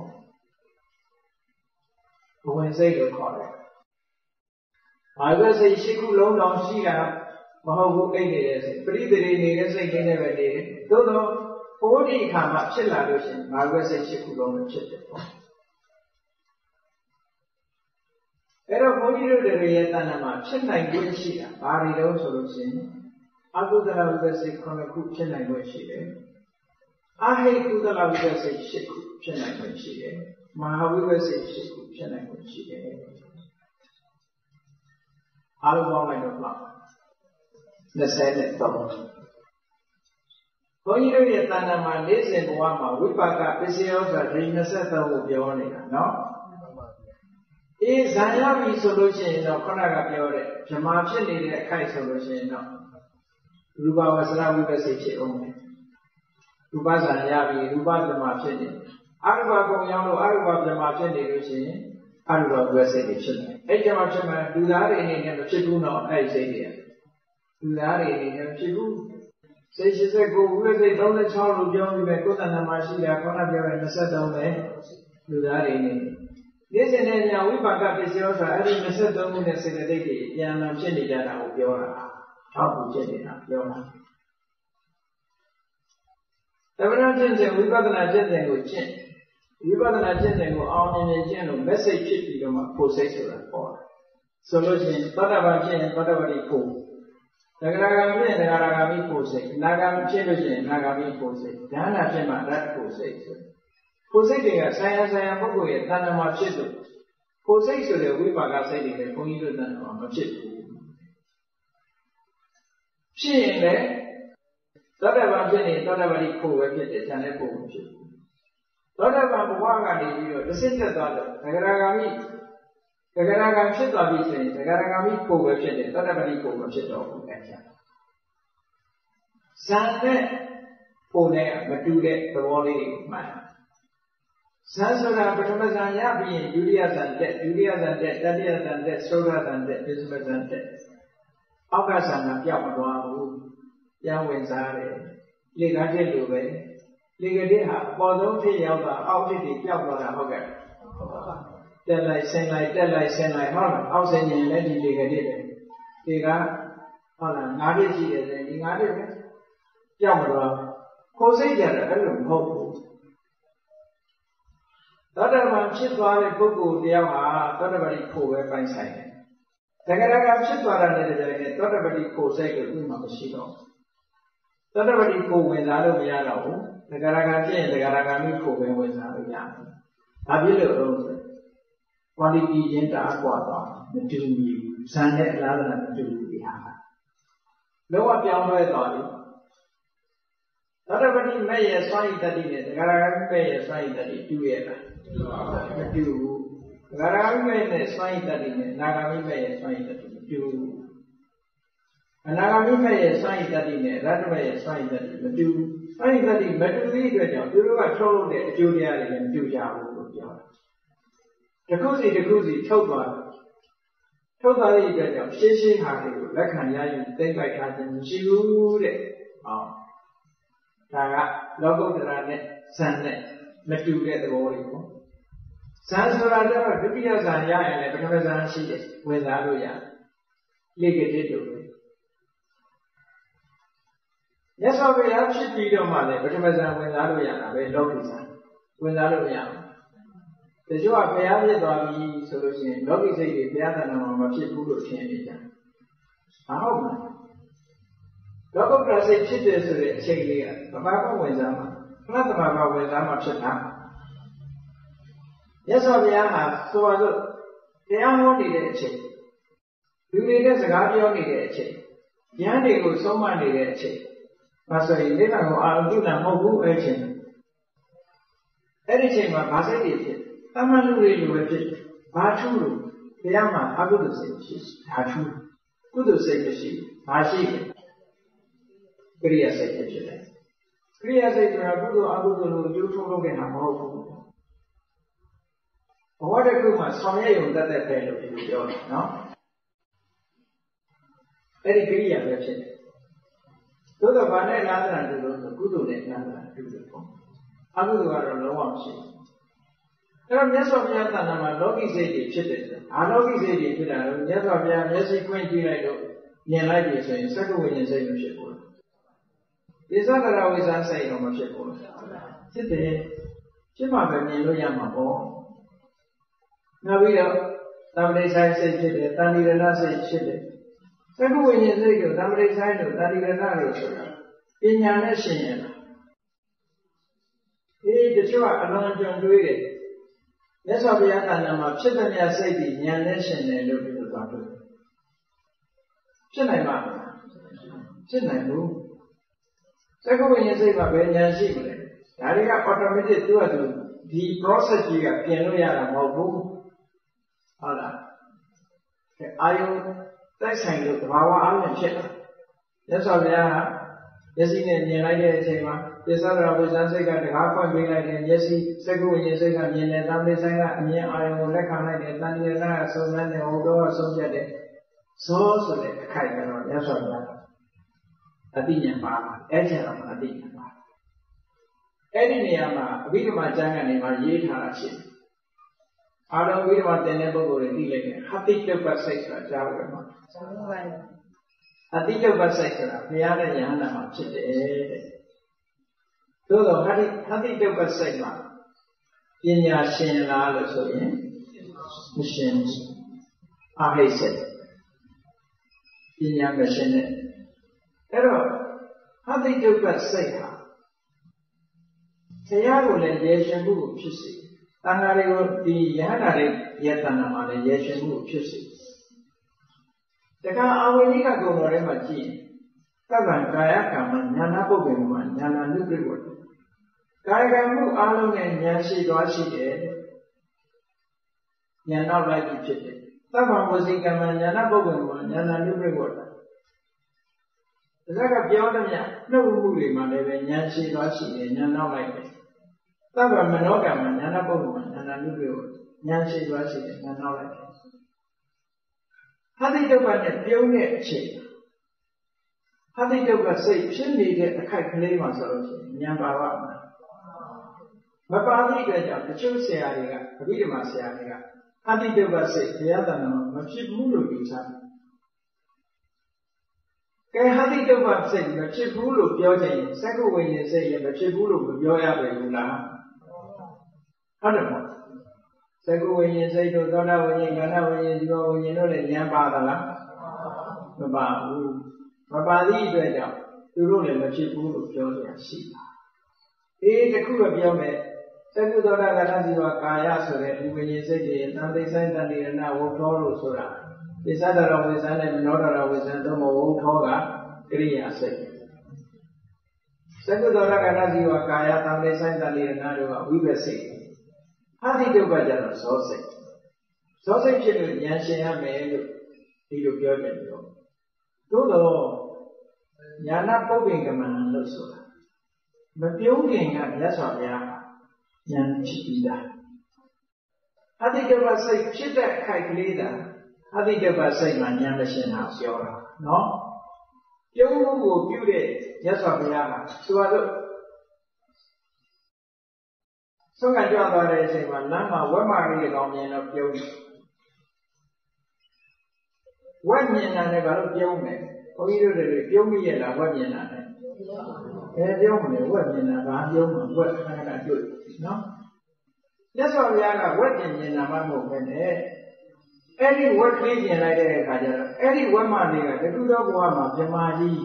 Speaker 2: ဘဝင်စိတ်လို့ခေါ်တယ်မဟာဝိပဿနာစိတ်ရှိခုလုံးတောင်ရှိတာမဟုတ်ဘူးအိပ်နေတဲ့စိတ်ပရိသေရီနေတဲ့စိတ်လေးနဲ့ပဲနေတယ်သို့တော့ဘုဒ္ဓအခါမှာဖြစ်လာလို့ရှိရင်မဟာဝိပဿနာစိတ်ရှိခုလုံးပဲဖြစ်တယ်ပေါ့အဲ့တော့ဘုန်းကြီးတို့တွေရဲ့တဏ္ဍာမှာဖြစ်နိုင်ခွင့်ရှိတာဘာတွေတော့ဆိုလို့ရှိရင်အကုသလဝိပဿနာစိတ်9ခုဖြစ်နိုင်ခွင့်ရှိတယ်အဟိကုသလဝိပဿနာစိတ်10ခုဖြစ်နိုင်ခွင့်ရှိတယ်မဟာဝိပဿနာစိတ်10ခုဖြစ်နိုင်ခွင့်ရှိတယ်အားလုံးပေါင်းလိုက်တော့23ဘုန်းကြီးတို့ရဲ့တဏ္ဍာမှာနေ့စဉ်ဘဝမှာဝိပါကပစ္စယောဆိုတာဒီ23ကိုပြောနေတာနော်အေးဇာရပြီဆိုလို့ရှိရင်တော့ခုနကပြောတဲ့ဗြဟ္မာဖြစ်နေတဲ့အခိုက်ဆိုလို့ရှိရင်တော့ရူပဝဆရာဝိပဿနာဖြစ်အောင်မယ်ရူပဇာရပြီရူပဗြဟ္မာဖြစ်နေအရူပကုံရောက်လို့အရူပပြမဖြစ်နေလို့ရှိရင်အရူပဝိစိတ်တွေဖြစ်တယ်အဲ့ကြမှာဖြစ်မှာလူသားတွေအနေနဲ့မဖြစ်ဘူးတော့အဲ့ဒီစိတ်တွေလူသားတွေအနေနဲ့ဖြစ်ဘူးစိတ်89ဝိစိတ်36လို့ပြောပြီးပဲကိုယ်တဏ္ဍာမှာရှိတာခေါင်းပြောတဲ့23ပဲလူသားတွေအနေနဲ့နေ့စဉ်နဲ့ညဝိပါကပစ္စယောဆိုတာအဲ့ဒီ23ခုနဲ့စေတသိက်တွေပြန်လာဖြစ်နေကြတာကိုပြောတာထောက်ကူဖြစ်နေတာပြောတာသမဏကျင့်စဉ်ဝိပဿနာကျင့်စဉ်ကိုကျင့်ဝိပဿနာကျင့်စဉ်ကိုအောင်မြင်မြင်ကျင့်လို့ message ဖြစ်ပြီးတော့မှဖို့စိတ်ဆိုတာပေါ်တယ်ဆိုလို့ရှိရင်သောတာပန်ဖြစ်ရင်သောတာပတိဖို့သဂရဂံဖြစ်ရင်သဂရဂံမိဖို့စိတ်နာဂံဖြစ်လို့ရှိရင်နာဂံမိဖို့စိတ်ဉာဏ်နာဖြစ်မှရတ္တဖို့စိတ်ဆိုဖို့စိတ်တွေကဆိုင်ရာဆိုင်ရာပုဂ္ဂိုလ်ရဲ့တဏ္ဍာမှာဖြစ်လို့ဖို့စိတ်ဆိုတဲ့ဝိပါကစိတ်တွေလည်းဘုန်းကြီးတို့တဏ္ဍာမှာမဖြစ်ဘူးဖြစ်ရင်လည်းသောတာပန်ဖြစ်နေသောတာပတိဖို့ပဲဖြစ်တယ်ဉာဏ်နဲ့ဖို့မဖြစ်ဘူးသောတာပန်ဘဝကနေပြီးတော့တစ်ဆင့်တက်သွားလို့သဂရဂံမိသဂရဂံဖြစ်သွားပြီဆိုရင်သဂရဂံမိဖို့ပဲဖြစ်တယ်သောတာပတိဖို့မဖြစ်တော့ဘူးအဲ့ဒါဇန်နဲ့ဖို့နဲ့မတူတဲ့သဘောလေးကိုမှတ်ဇန်ဆိုတာပထမဇန်ရပြီးရင်ဒုတိယဇန်တက်ဒုတိယဇန်တက်တတိယဇန်တက်သုဒ္ဓဇန်တက်ပစ္စမဇန်တက်အောက်ကဇန်ကပြောက်မသွားဘူးပြန်ဝင်စားတယ်လေကားချက်လိုပဲလေကတိဟာအပေါ်ဆုံးဖြစ်ရောက်တာအောက်ဖြစ်ပြီးပြောက်သွားတာဟုတ်ကဲ့တက်လိုက်ဆင်းလိုက်တက်လိုက်ဆင်းလိုက်ဟုတ်လားအောက်ဆင်းရင်လည်းဒီလေကတိပဲဒီကဟုတ်လား၅ဖြစ်ရှိတယ်ဆိုရင်ဒီ၅ဖြစ်ပဲပြောက်မသွားကိုယ်စိတ်ကြတယ်အဲ့လိုမဟုတ်ဘူးသောတာပန်ဖြစ်သွားတဲ့ပုဂ္ဂိုလ်တယောက်ဟာသောတာပတိဖို့ပဲပိုင်ဆိုင်တယ်တကယ်တမ်းဖြစ်သွားတဲ့တဲ့ကြိုင်နဲ့သောတာပတိဖို့စိတ်ကိုဥမှမရှိတော့သောတာပတိဖို့ဝင်စားလို့မရတော့ဘူးသဂရဂံဖြစ်ရင်သဂရဂံမိဖို့ပဲဝင်စားလို့ရတယ်။ဒါဖြစ်လို့တော့ quality ချင်းတအားကွာသွားမတူဘူး။ဇန်နဲ့အလားတူမတူဘူးဒီဟာ။လောကပြောင်းလဲသွားပြီ။သောတာပတိမဲ့ရဲ့စွမ်းရည်တတိနဲ့သဂရဂံမဲ့ရဲ့စွမ်းရည်တတိတူရဲ့လား။မတူဘူး။သဂရဂံမဲ့နဲ့စွမ်းရည်တတိနဲ့နာဂမိမဲ့ရဲ့စွမ်းရည်တတိမတူဘူး။အနာဂမိမဲ့ရဲ့စွမ်းရည်တတိနဲ့ရတ္တမဲ့ရဲ့စွမ်းရည်တတိမတူဘူး။အဲ့ဒီတတိမတူသေးတဲ့အတွက်ကြောင့်သူတို့ကထုတ်လို့တဲ့အကျိုးတရားတွေလည်းမတူကြဘူးလို့ပြောတာ။တစ်ခုစီတစ်ခုစီထုတ်သွားတဲ့အတွက်ကြောင့်ရှင်းရှင်းဟာတွေကိုလက်ခံရယူသိမ့်ပိုက်ထားခြင်းမရှိဘူးတဲ့။ဟောဒါကလောကုတ္တရာနဲ့ဇန်နဲ့မတူတဲ့သဘောတွေပေါ့။ဇန်ဆိုတာတော့ဒုတိယဇန်ရရင်လည်းပထမဇန်ရှိတယ်ဝင်စားလို့ရတယ်။လေကတိတို့ပဲမြတ်စွာဘုရားဖြစ်ပြီးတော့မှလည်းပထမဇန်ဝင်စားလို့ရတာပဲလောကီဇန်ဝင်စားလို့မရဘူးတချို့ကဘုရားဖြစ်သွားပြီဆိုလို့ရှိရင်လောကီစိတ်တွေဘုရားတဏ္ဍာမှာမဖြစ်ဘူးလို့ထင်နေကြတယ်။ဟုတ်ပါဘူး။လောကုတ္တရာစိတ်ဖြစ်တယ်ဆိုတဲ့အချိန်လေးကသဘာဝဝင်စားမှာခဏသဘာဝဝင်စားမှာဖြစ်တာမြတ်စွာဘုရားဟာဆိုပါစို့တရားဟောနေတဲ့အချိန်လူတွေနဲ့စကားပြောနေတဲ့အချိန်ဉာဏ်တွေကိုဆုံးမနေတဲ့အချိန်ဘာဆိုရင်နိဗ္ဗာန်ကိုအာရုံပြုတာမဟုတ်ဘူးအဲ့ချိန်အဲ့ဒီချိန်မှာဘာစိတ်တွေဖြစ်တမန်လူတွေလိုပဲဖြစ်ဘာထူးလို့တရားမှာအကုသိုလ်စိတ်ရှိဘာထူးကုသိုလ်စိတ်ရှိဘာရှိလဲကရိယာစိတ်ဖြစ်တယ်ကရိယာစိတ်ဆိုတာကုသိုလ်အကုသိုလ်လို့အကျိုးထုတ်လုပ်တဲ့ဟာမဟုတ်ဘူးဘဝတစ်ခုမှာဆောင်ရွက်ရုံတတ်တဲ့ပဲလို့ဒီလိုပြောတယ်နော်အဲ့ဒီကရိယာပဲဖြစ်တယ်သို့တော့ဗာနဲ့လားသနာတူလို့ဆိုကုသိုလ်နဲ့လားသနာတူတယ်ပေါ့အကုသိုလ်ကတော့လုံးဝမရှိဘူးအဲ့တော့မြတ်စွာဘုရားတဏ္ဍာမှာလောကီစိတ်တွေဖြစ်တယ်အာလောကီစိတ်တွေဖြစ်တာလို့မြတ်စွာဘုရားမျက်စိခွင့်ကြည့်လိုက်လို့မြင်လိုက်ပြီဆိုရင်စက္ကဝိညာဉ်စိတ်မဖြစ်ဘူးဒီသက္ကရဝိဇ္ဇာစိတ်တော့မဖြစ်ဘူးဖြစ်တယ်ဖြစ်မှပဲမြင်လို့ရမှာပေါ့နောက်ပြီးတော့သံဃိဆိုင်စိတ်ဖြစ်တယ်တဏှိရဏစိတ်ဖြစ်တယ်သက္ကဝိညာဉ်စိတ်ကိုသံဃိဆိုင်လို့တဏှိရဏလို့ဆိုတာပညာနဲ့ရှင်းရတာတချို့ကအလွန်ကြုံတွေးတယ်မြတ်စွာဘုရားတဏ္ဍာမှာဖြစ်တဲ့မြတ်စိတ်ဒီဉာဏ်နဲ့ရှင်းတယ်လို့ပြောတာတွေ့ဖြစ်နိုင်ပါ့မလားဖြစ်နိုင်ဘူးသက္ကဝိညာဉ်စိတ်မှာဘယ်ဉာဏ်ရှိမလဲဒါတွေက automatic သူ့အတူဒီ process ကြီးကပြင်လို့ရတာမဟုတ်ဘူးဟုတ်လားအာယုတိုက်ဆိုင်လို့သဘာဝအားဖြင့်ဖြစ်တာမြတ်စွာဘုရားကမျက်စိနဲ့မြင်လိုက်တဲ့အချိန်မှာပစ္စဒရာဝိဇ္ဇာစိတ်ကတကားဖွင့်ပေးလိုက်တယ်မျက်စိစက္ကုဝိညာဉ်စိတ်ကမြင်တယ်သံမေဆိုင်ကအမြင်အာရုံကိုလက်ခံလိုက်တယ်တဏှိရဏကစုံစမ်းတယ်ဟောတော့ဆုံးဖြတ်တယ်ဇောဆိုတဲ့အခိုက်ကတော့မြတ်စွာဘုရားအတိညာပါအဲ့ကျတော့အတိညာပါအဲ့ဒီနေရာမှာအဘိဓမ္မာကျမ်းကနေမှရေးထားတာရှိတယ်အားလုံးဝိဓမ္မာတင်တဲ့ပုဂ္ဂိုလ်တွေသိလိုက်တယ်ဟတိတုပ္ပစိတ်ဆိုတာကြားရမှာအတိတုပ္ပစိတ်ဆိုတာဘုရားနဲ့ယဟန္တာမှာဖြစ်တယ်တဲ့သို့တော့ဟတိတုပ္ပစိတ်မှာပညာရှင်လားလို့ဆိုရင်မရှင်ဘူးအဟိစိတ်ပညာမရှင်တဲ့အဲ့တော့ဟတိတုပ္ပစိတ်ဟာတရားကိုလည်းရေရှင်မှုကိုဖြစ်စေတဏှာတွေကိုဒီယဟန္တာတွေယတနာမှာလည်းရေရှင်မှုကိုဖြစ်စေတခါအဝိနိကဂုဏ်တော်ထဲမှာကြည့်သဗ္ဗံကာယကမ္မဉာဏပုပ္ပေမှာဉာဏနုပရိဝတ္တကာယကံမှုအလုံးနဲ့ဉာဏ်ရှိသွားရှိတယ်ဉာဏ်နောက်လိုက်ပြီးဖြစ်တယ်သဗ္ဗံဝစီကမ္မဉာဏပုပ္ပေမှာဉာဏနုပရိဝတ္တဒါကပြောသမျှနှုတ်မှုတွေမှာလည်းပဲဉာဏ်ရှိသွားရှိတယ်ဉာဏ်နောက်လိုက်တယ်သဗ္ဗမနောကမ္မဉာဏပုပ္ပေမှာဉာဏနုပရိဝတ္တဉာဏ်ရှိသွားရှိတယ်ဉာဏ်နောက်လိုက်တယ်ဟတိတုပ္ပနဲ့ပြုံးတဲ့အချိန်ဟတိတုပ္ပစိတ်ဖြစ်နေတဲ့အခိုက်ကလေးမှာဆိုလို့ရှိရင်ဉာဏ်ပါပါမပါသည့်အတွက်ကြောင့်တချို့ဆရာတွေကအဘိဓမ္မာဆရာတွေကဟတိတုပ္ပစိတ်ဘုရားတဏ္ဍာမဖြစ်ဘူးလို့ယူဆတယ်။ကဲဟတိတုပ္ပစိတ်မဖြစ်ဘူးလို့ပြောချင်ရင်စက္ကုဝိညာဉ်စိတ်လည်းမဖြစ်ဘူးလို့မပြောရပါဘူးလား။ဟုတ်တယ်မဟုတ်စက္ကုဝိညာဉ်စိတ်တို့သောတာဝိညာဉ်ခန္ဓာဝိညာဉ်ဇီဝဝိညာဉ်တို့လည်းဉာဏ်ပါသလားမပါဘူးမပါသည့်အတွက်ကြောင့်သူတို့လည်းမဖြစ်ဘူးလို့ပြောကြရှိတာတခုပဲပြောမယ်စက္ကုသောတာခန္ဓာဇီဝကာယဆိုတဲ့ဒီဝိညာဉ်စိတ်တွေသံသိဆိုင်တဏှိရဏဝုထောလို့ဆိုတာပစ္စဒရဝိဇ္ဇာနဲ့မနောဒရဝိဇ္ဇာတို့ဝုထောကကရိယာစိတ်စက္ကုသောတာခန္ဓာဇီဝကာယသံသိဆိုင်တဏှိရဏတို့ကဝိပဿိဟတိတုပ္ပကျတော့ဇောစိတ်ဖြစ်လို့ဉာဏ်ရှင်ရမယ်လို့ဒီလိုပြောတယ်ပြောသို့တော့ဉာဏပုပ္ပေကမဏလို့ဆိုတာမပြုံးခင်ကမြတ်စွာဘုရားဉာဏ်ဖြစ်ပြီးသားဟတိတုပ္ပစိတ်ဖြစ်တဲ့အခိုက်ကလေးသာဟတိတုပ္ပစိတ်မှာဉာဏ်မရှင်တာပြောတာနော်ပြုံးမှုကိုပြုတဲ့မြတ်စွာဘုရားကဆိုပါလို့ဆုံးကကြွသွားတဲ့အချိန်မှာလမ်းမှာဝက်မာလေးကောင်မြင်တော့ပြုံးတယ်ဝက်မြင်တာနဲ့ဘာလို့ပြုံးလဲဘုန်းကြီးတို့တွေပြုံးမိရလားဝက်မြင်တာနဲ့ပြုံးမလဲဝက်မြင်တာဘာပြုံးမှာဝက်ခဏခဏတွေ့နော်မြတ်စွာဘုရားကဝက်မြင်တာမှမဟုတ်ပဲနဲ့အဲ့ဒီဝက်ကလေးမြင်လိုက်တဲ့အခါကျတော့အဲ့ဒီဝက်မလေးကတခုသောဘဝမှာမြမကြီး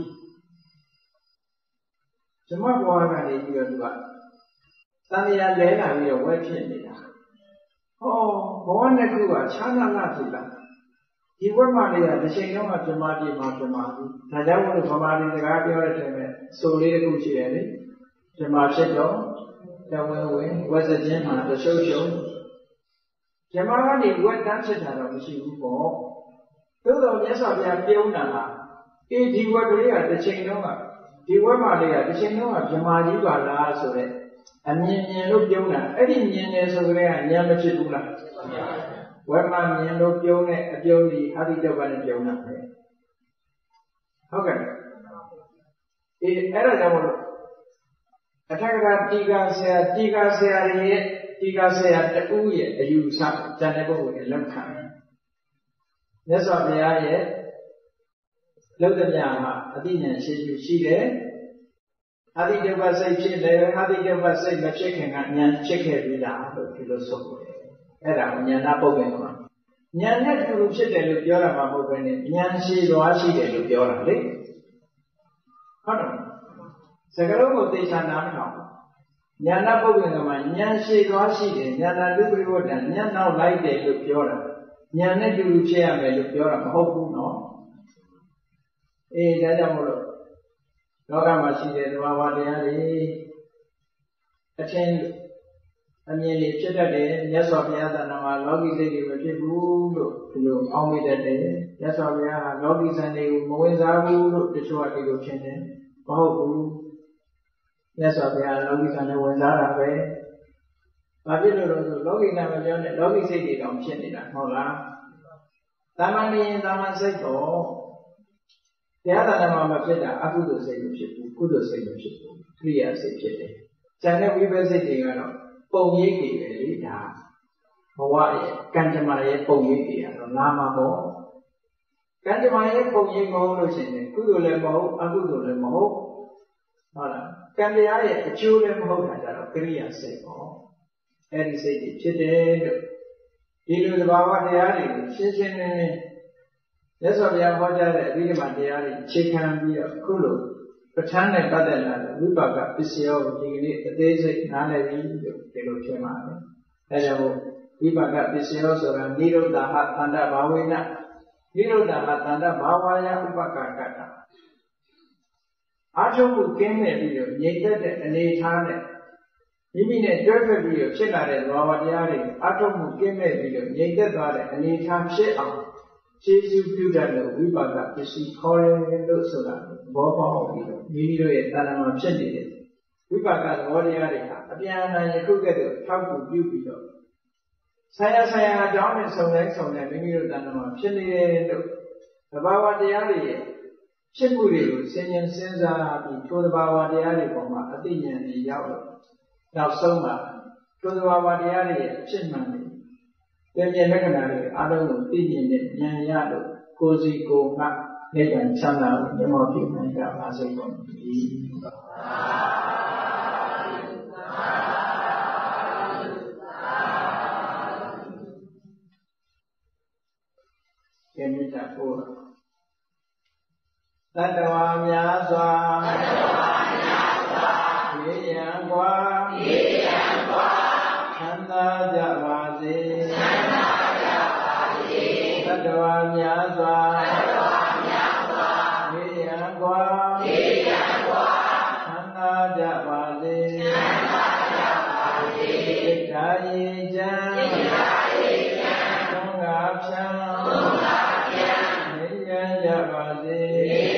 Speaker 2: ဇမဘဝကနေပြီးတော့သူကတန်ရာလဲလာပြီးတော့ဝက်ဖြစ်နေတာဟောဘောနှစ်ခုကခြားနာနာဖြစ်လာဒီဝက်မလေးကတစ်ချိန်လုံးကပြမပြေမှာပြမဘူးဒါကြောင့်မို့လို့ဗမာပြည်စကားပြောတဲ့အချိန်မှာဆိုလေးတစ်ခုရှိတယ်လေပြမဖြစ်တော့တဝင်းဝင်ဝက်စခြင်းမှာတရှုပ်ရှုံပြမကနေဝက်တန်းဖြစ်တာတော့မရှိဘူးပေါ့သို့တော်မြတ်စွာဘုရားပြုံးတာဟာဒီဝက်ကလေးကတစ်ချိန်လုံးကဒီဝက်မလေးကတစ်ချိန်လုံးကပြမကြီးပါလားဆိုတဲ့အမြင်လို့ပြုံးတာအဲ့ဒီမြင်တယ်ဆိုကြတဲ့ကဉာဏ်မဖြစ်ဘူးလားဝက်မမြင်လို့ပြုံးတဲ့အပြုံးဒီအတိတုပ္ပနဲ့ပြုံးတာပဲဟုတ်ကဲ့အဲ့ဒါကြောင့်မလို့အထက်ကတီကာဆရာရဲ့တီကာဆရာတူရဲ့အယူဆကျန်တဲ့ပုဂ္ဂိုလ်တွေလက်ခံမြတ်စွာဘုရားရဲ့လောက်တဲ့များမှာအတိဉာဏ်ရှိတယ်အတိတုပ္ပစိတ်ဖြစ်တယ်အတိတုပ္ပစိတ်မဖြစ်ခင်ကဉာဏ်ဖြစ်ခဲ့ပြီလားလို့ဒီလိုဆိုတယ်အဲ့ဒါဉာဏပုပ္ပေကမဉာဏ်နဲ့တူတူဖြစ်တယ်လို့ပြောတာမှမဟုတ်ဘဲနဲ့ဉာဏ်ရှိသွားရှိတယ်လို့ပြောတာလေဟုတ်တယ်စကားလုံးကိုသိချာနားမထောင်ဉာဏပုပ္ပေကမဉာဏ်ရှိသွားရှိတယ်ဉာဏလူပရိဝတ္တဉာဏ်နောက်လိုက်တယ်လို့ပြောတာဉာဏ်နဲ့တူတူဖြစ်ရမယ်လို့ပြောတာမဟုတ်ဘူးနော်ဒါကြောင့်မို့လို့လောကမှာရှိတဲ့သဘာဝတရားတွေအထင်အမြင်တွေဖြစ်တတ်တယ်မြတ်စွာဘုရားတဏ္ဍာမှာလောကီစိတ်တွေမဖြစ်ဘူးလို့ဒီလိုအောင်းမိတတ်တယ်မြတ်စွာဘုရားဟာလောကီစံတွေကိုမဝင်စားဘူးလို့တချို့ကဒီလိုထင်တယ် Mahoku, yes, of the Logis and the Wazara way. Babylon, Logina, Logi city, don't change it. Hola. Tamani and Tamaseko. The other number of Jetta, Akudo say you should, Kudo say you should, 3 years say Jetta. China Weaver city, Ponyaki, Hawaii, Kantamaya, Ponyaki, and Lama Mo. Kantamaya, Ponyaki, Kudo Lemo, Akudo Lemo. Hola. Candiaya, a children hold at Korea say, and say, Chitted, you the Baba Diari, Chicken, that's what we have ordered, William Diari, Chicken, Kulu, Patana Badana, Rubaga, PCO, the days, Nana, Chema, and Rubaga, PCO, so Nilo the Hatanda Bawina, Nilo the Hatanda Bawaya, Ubaka. Ajo came a video, naked and a time. You mean a dirty video, China, Ravadiari, Atom came a video, naked and a time shit out. Chase you to that, we bought up to see calling and Lusola, Boba, Mino, Tanama Chendid. We bought up Wadiari, a piano and a crooked, how could you be done? Saya down and so next on that, Mino Tanama Chendid. About Wadiari. Chipuri, Senior Senza, to the Bawadiari from Athenian, the Yellow. Now, Soma, to the Bawadiari, Chipman. Then you recognize other opinion, Yan Yado, Cozy Go, Negan, Chana, the more people as a one. Can you tap over? Tatawa Myaswa, Yangwa, Chanda Javasi, Tatawa Myaswa, Yangwa, Chanda Javasi, Ikayi Jan, Tungapshan, Niyan Javasi.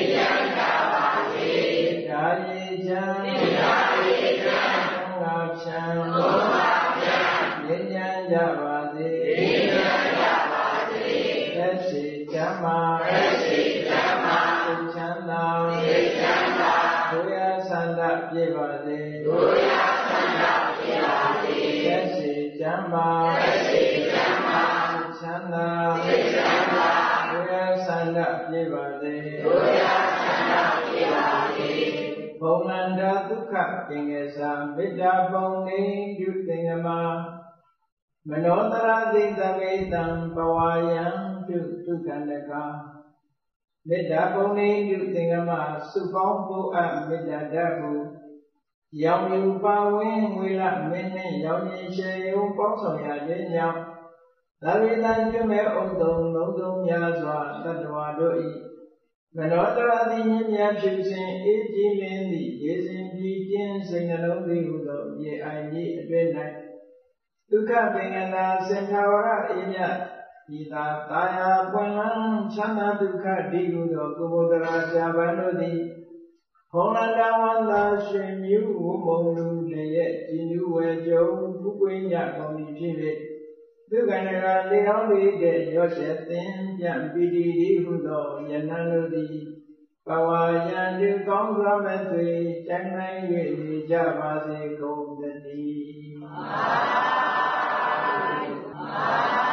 Speaker 2: Bonanda Dukha Kingesa, Vida Boni, Yutingama, Manotara Dindavedam, Pawayam, Tukandaka, Vida Boni, Yutingama, Supampu at Midadabu, Yam Pawin, Willa Mini, Yami Shayu, Posoya, Yam, Lavidan Jume Odom, Nodum Yazwa, Tadwadoi. Manotara Dinya choosing 18 in the yes indeed, signal the ye I need a night. Duka Bengana Sentara Inya, Ida Taya Puan, Chana Duka Digudo, Gubodara Javanodi, Honda Wanda, Shim you, Molu, Layet, Inu, Joe, Buquina, Community. Duganera, the only day, Joseph, Yan Bidi, Hudo, Yananodi, Pawayan, you come from a tree, Chanai, Java, Go, the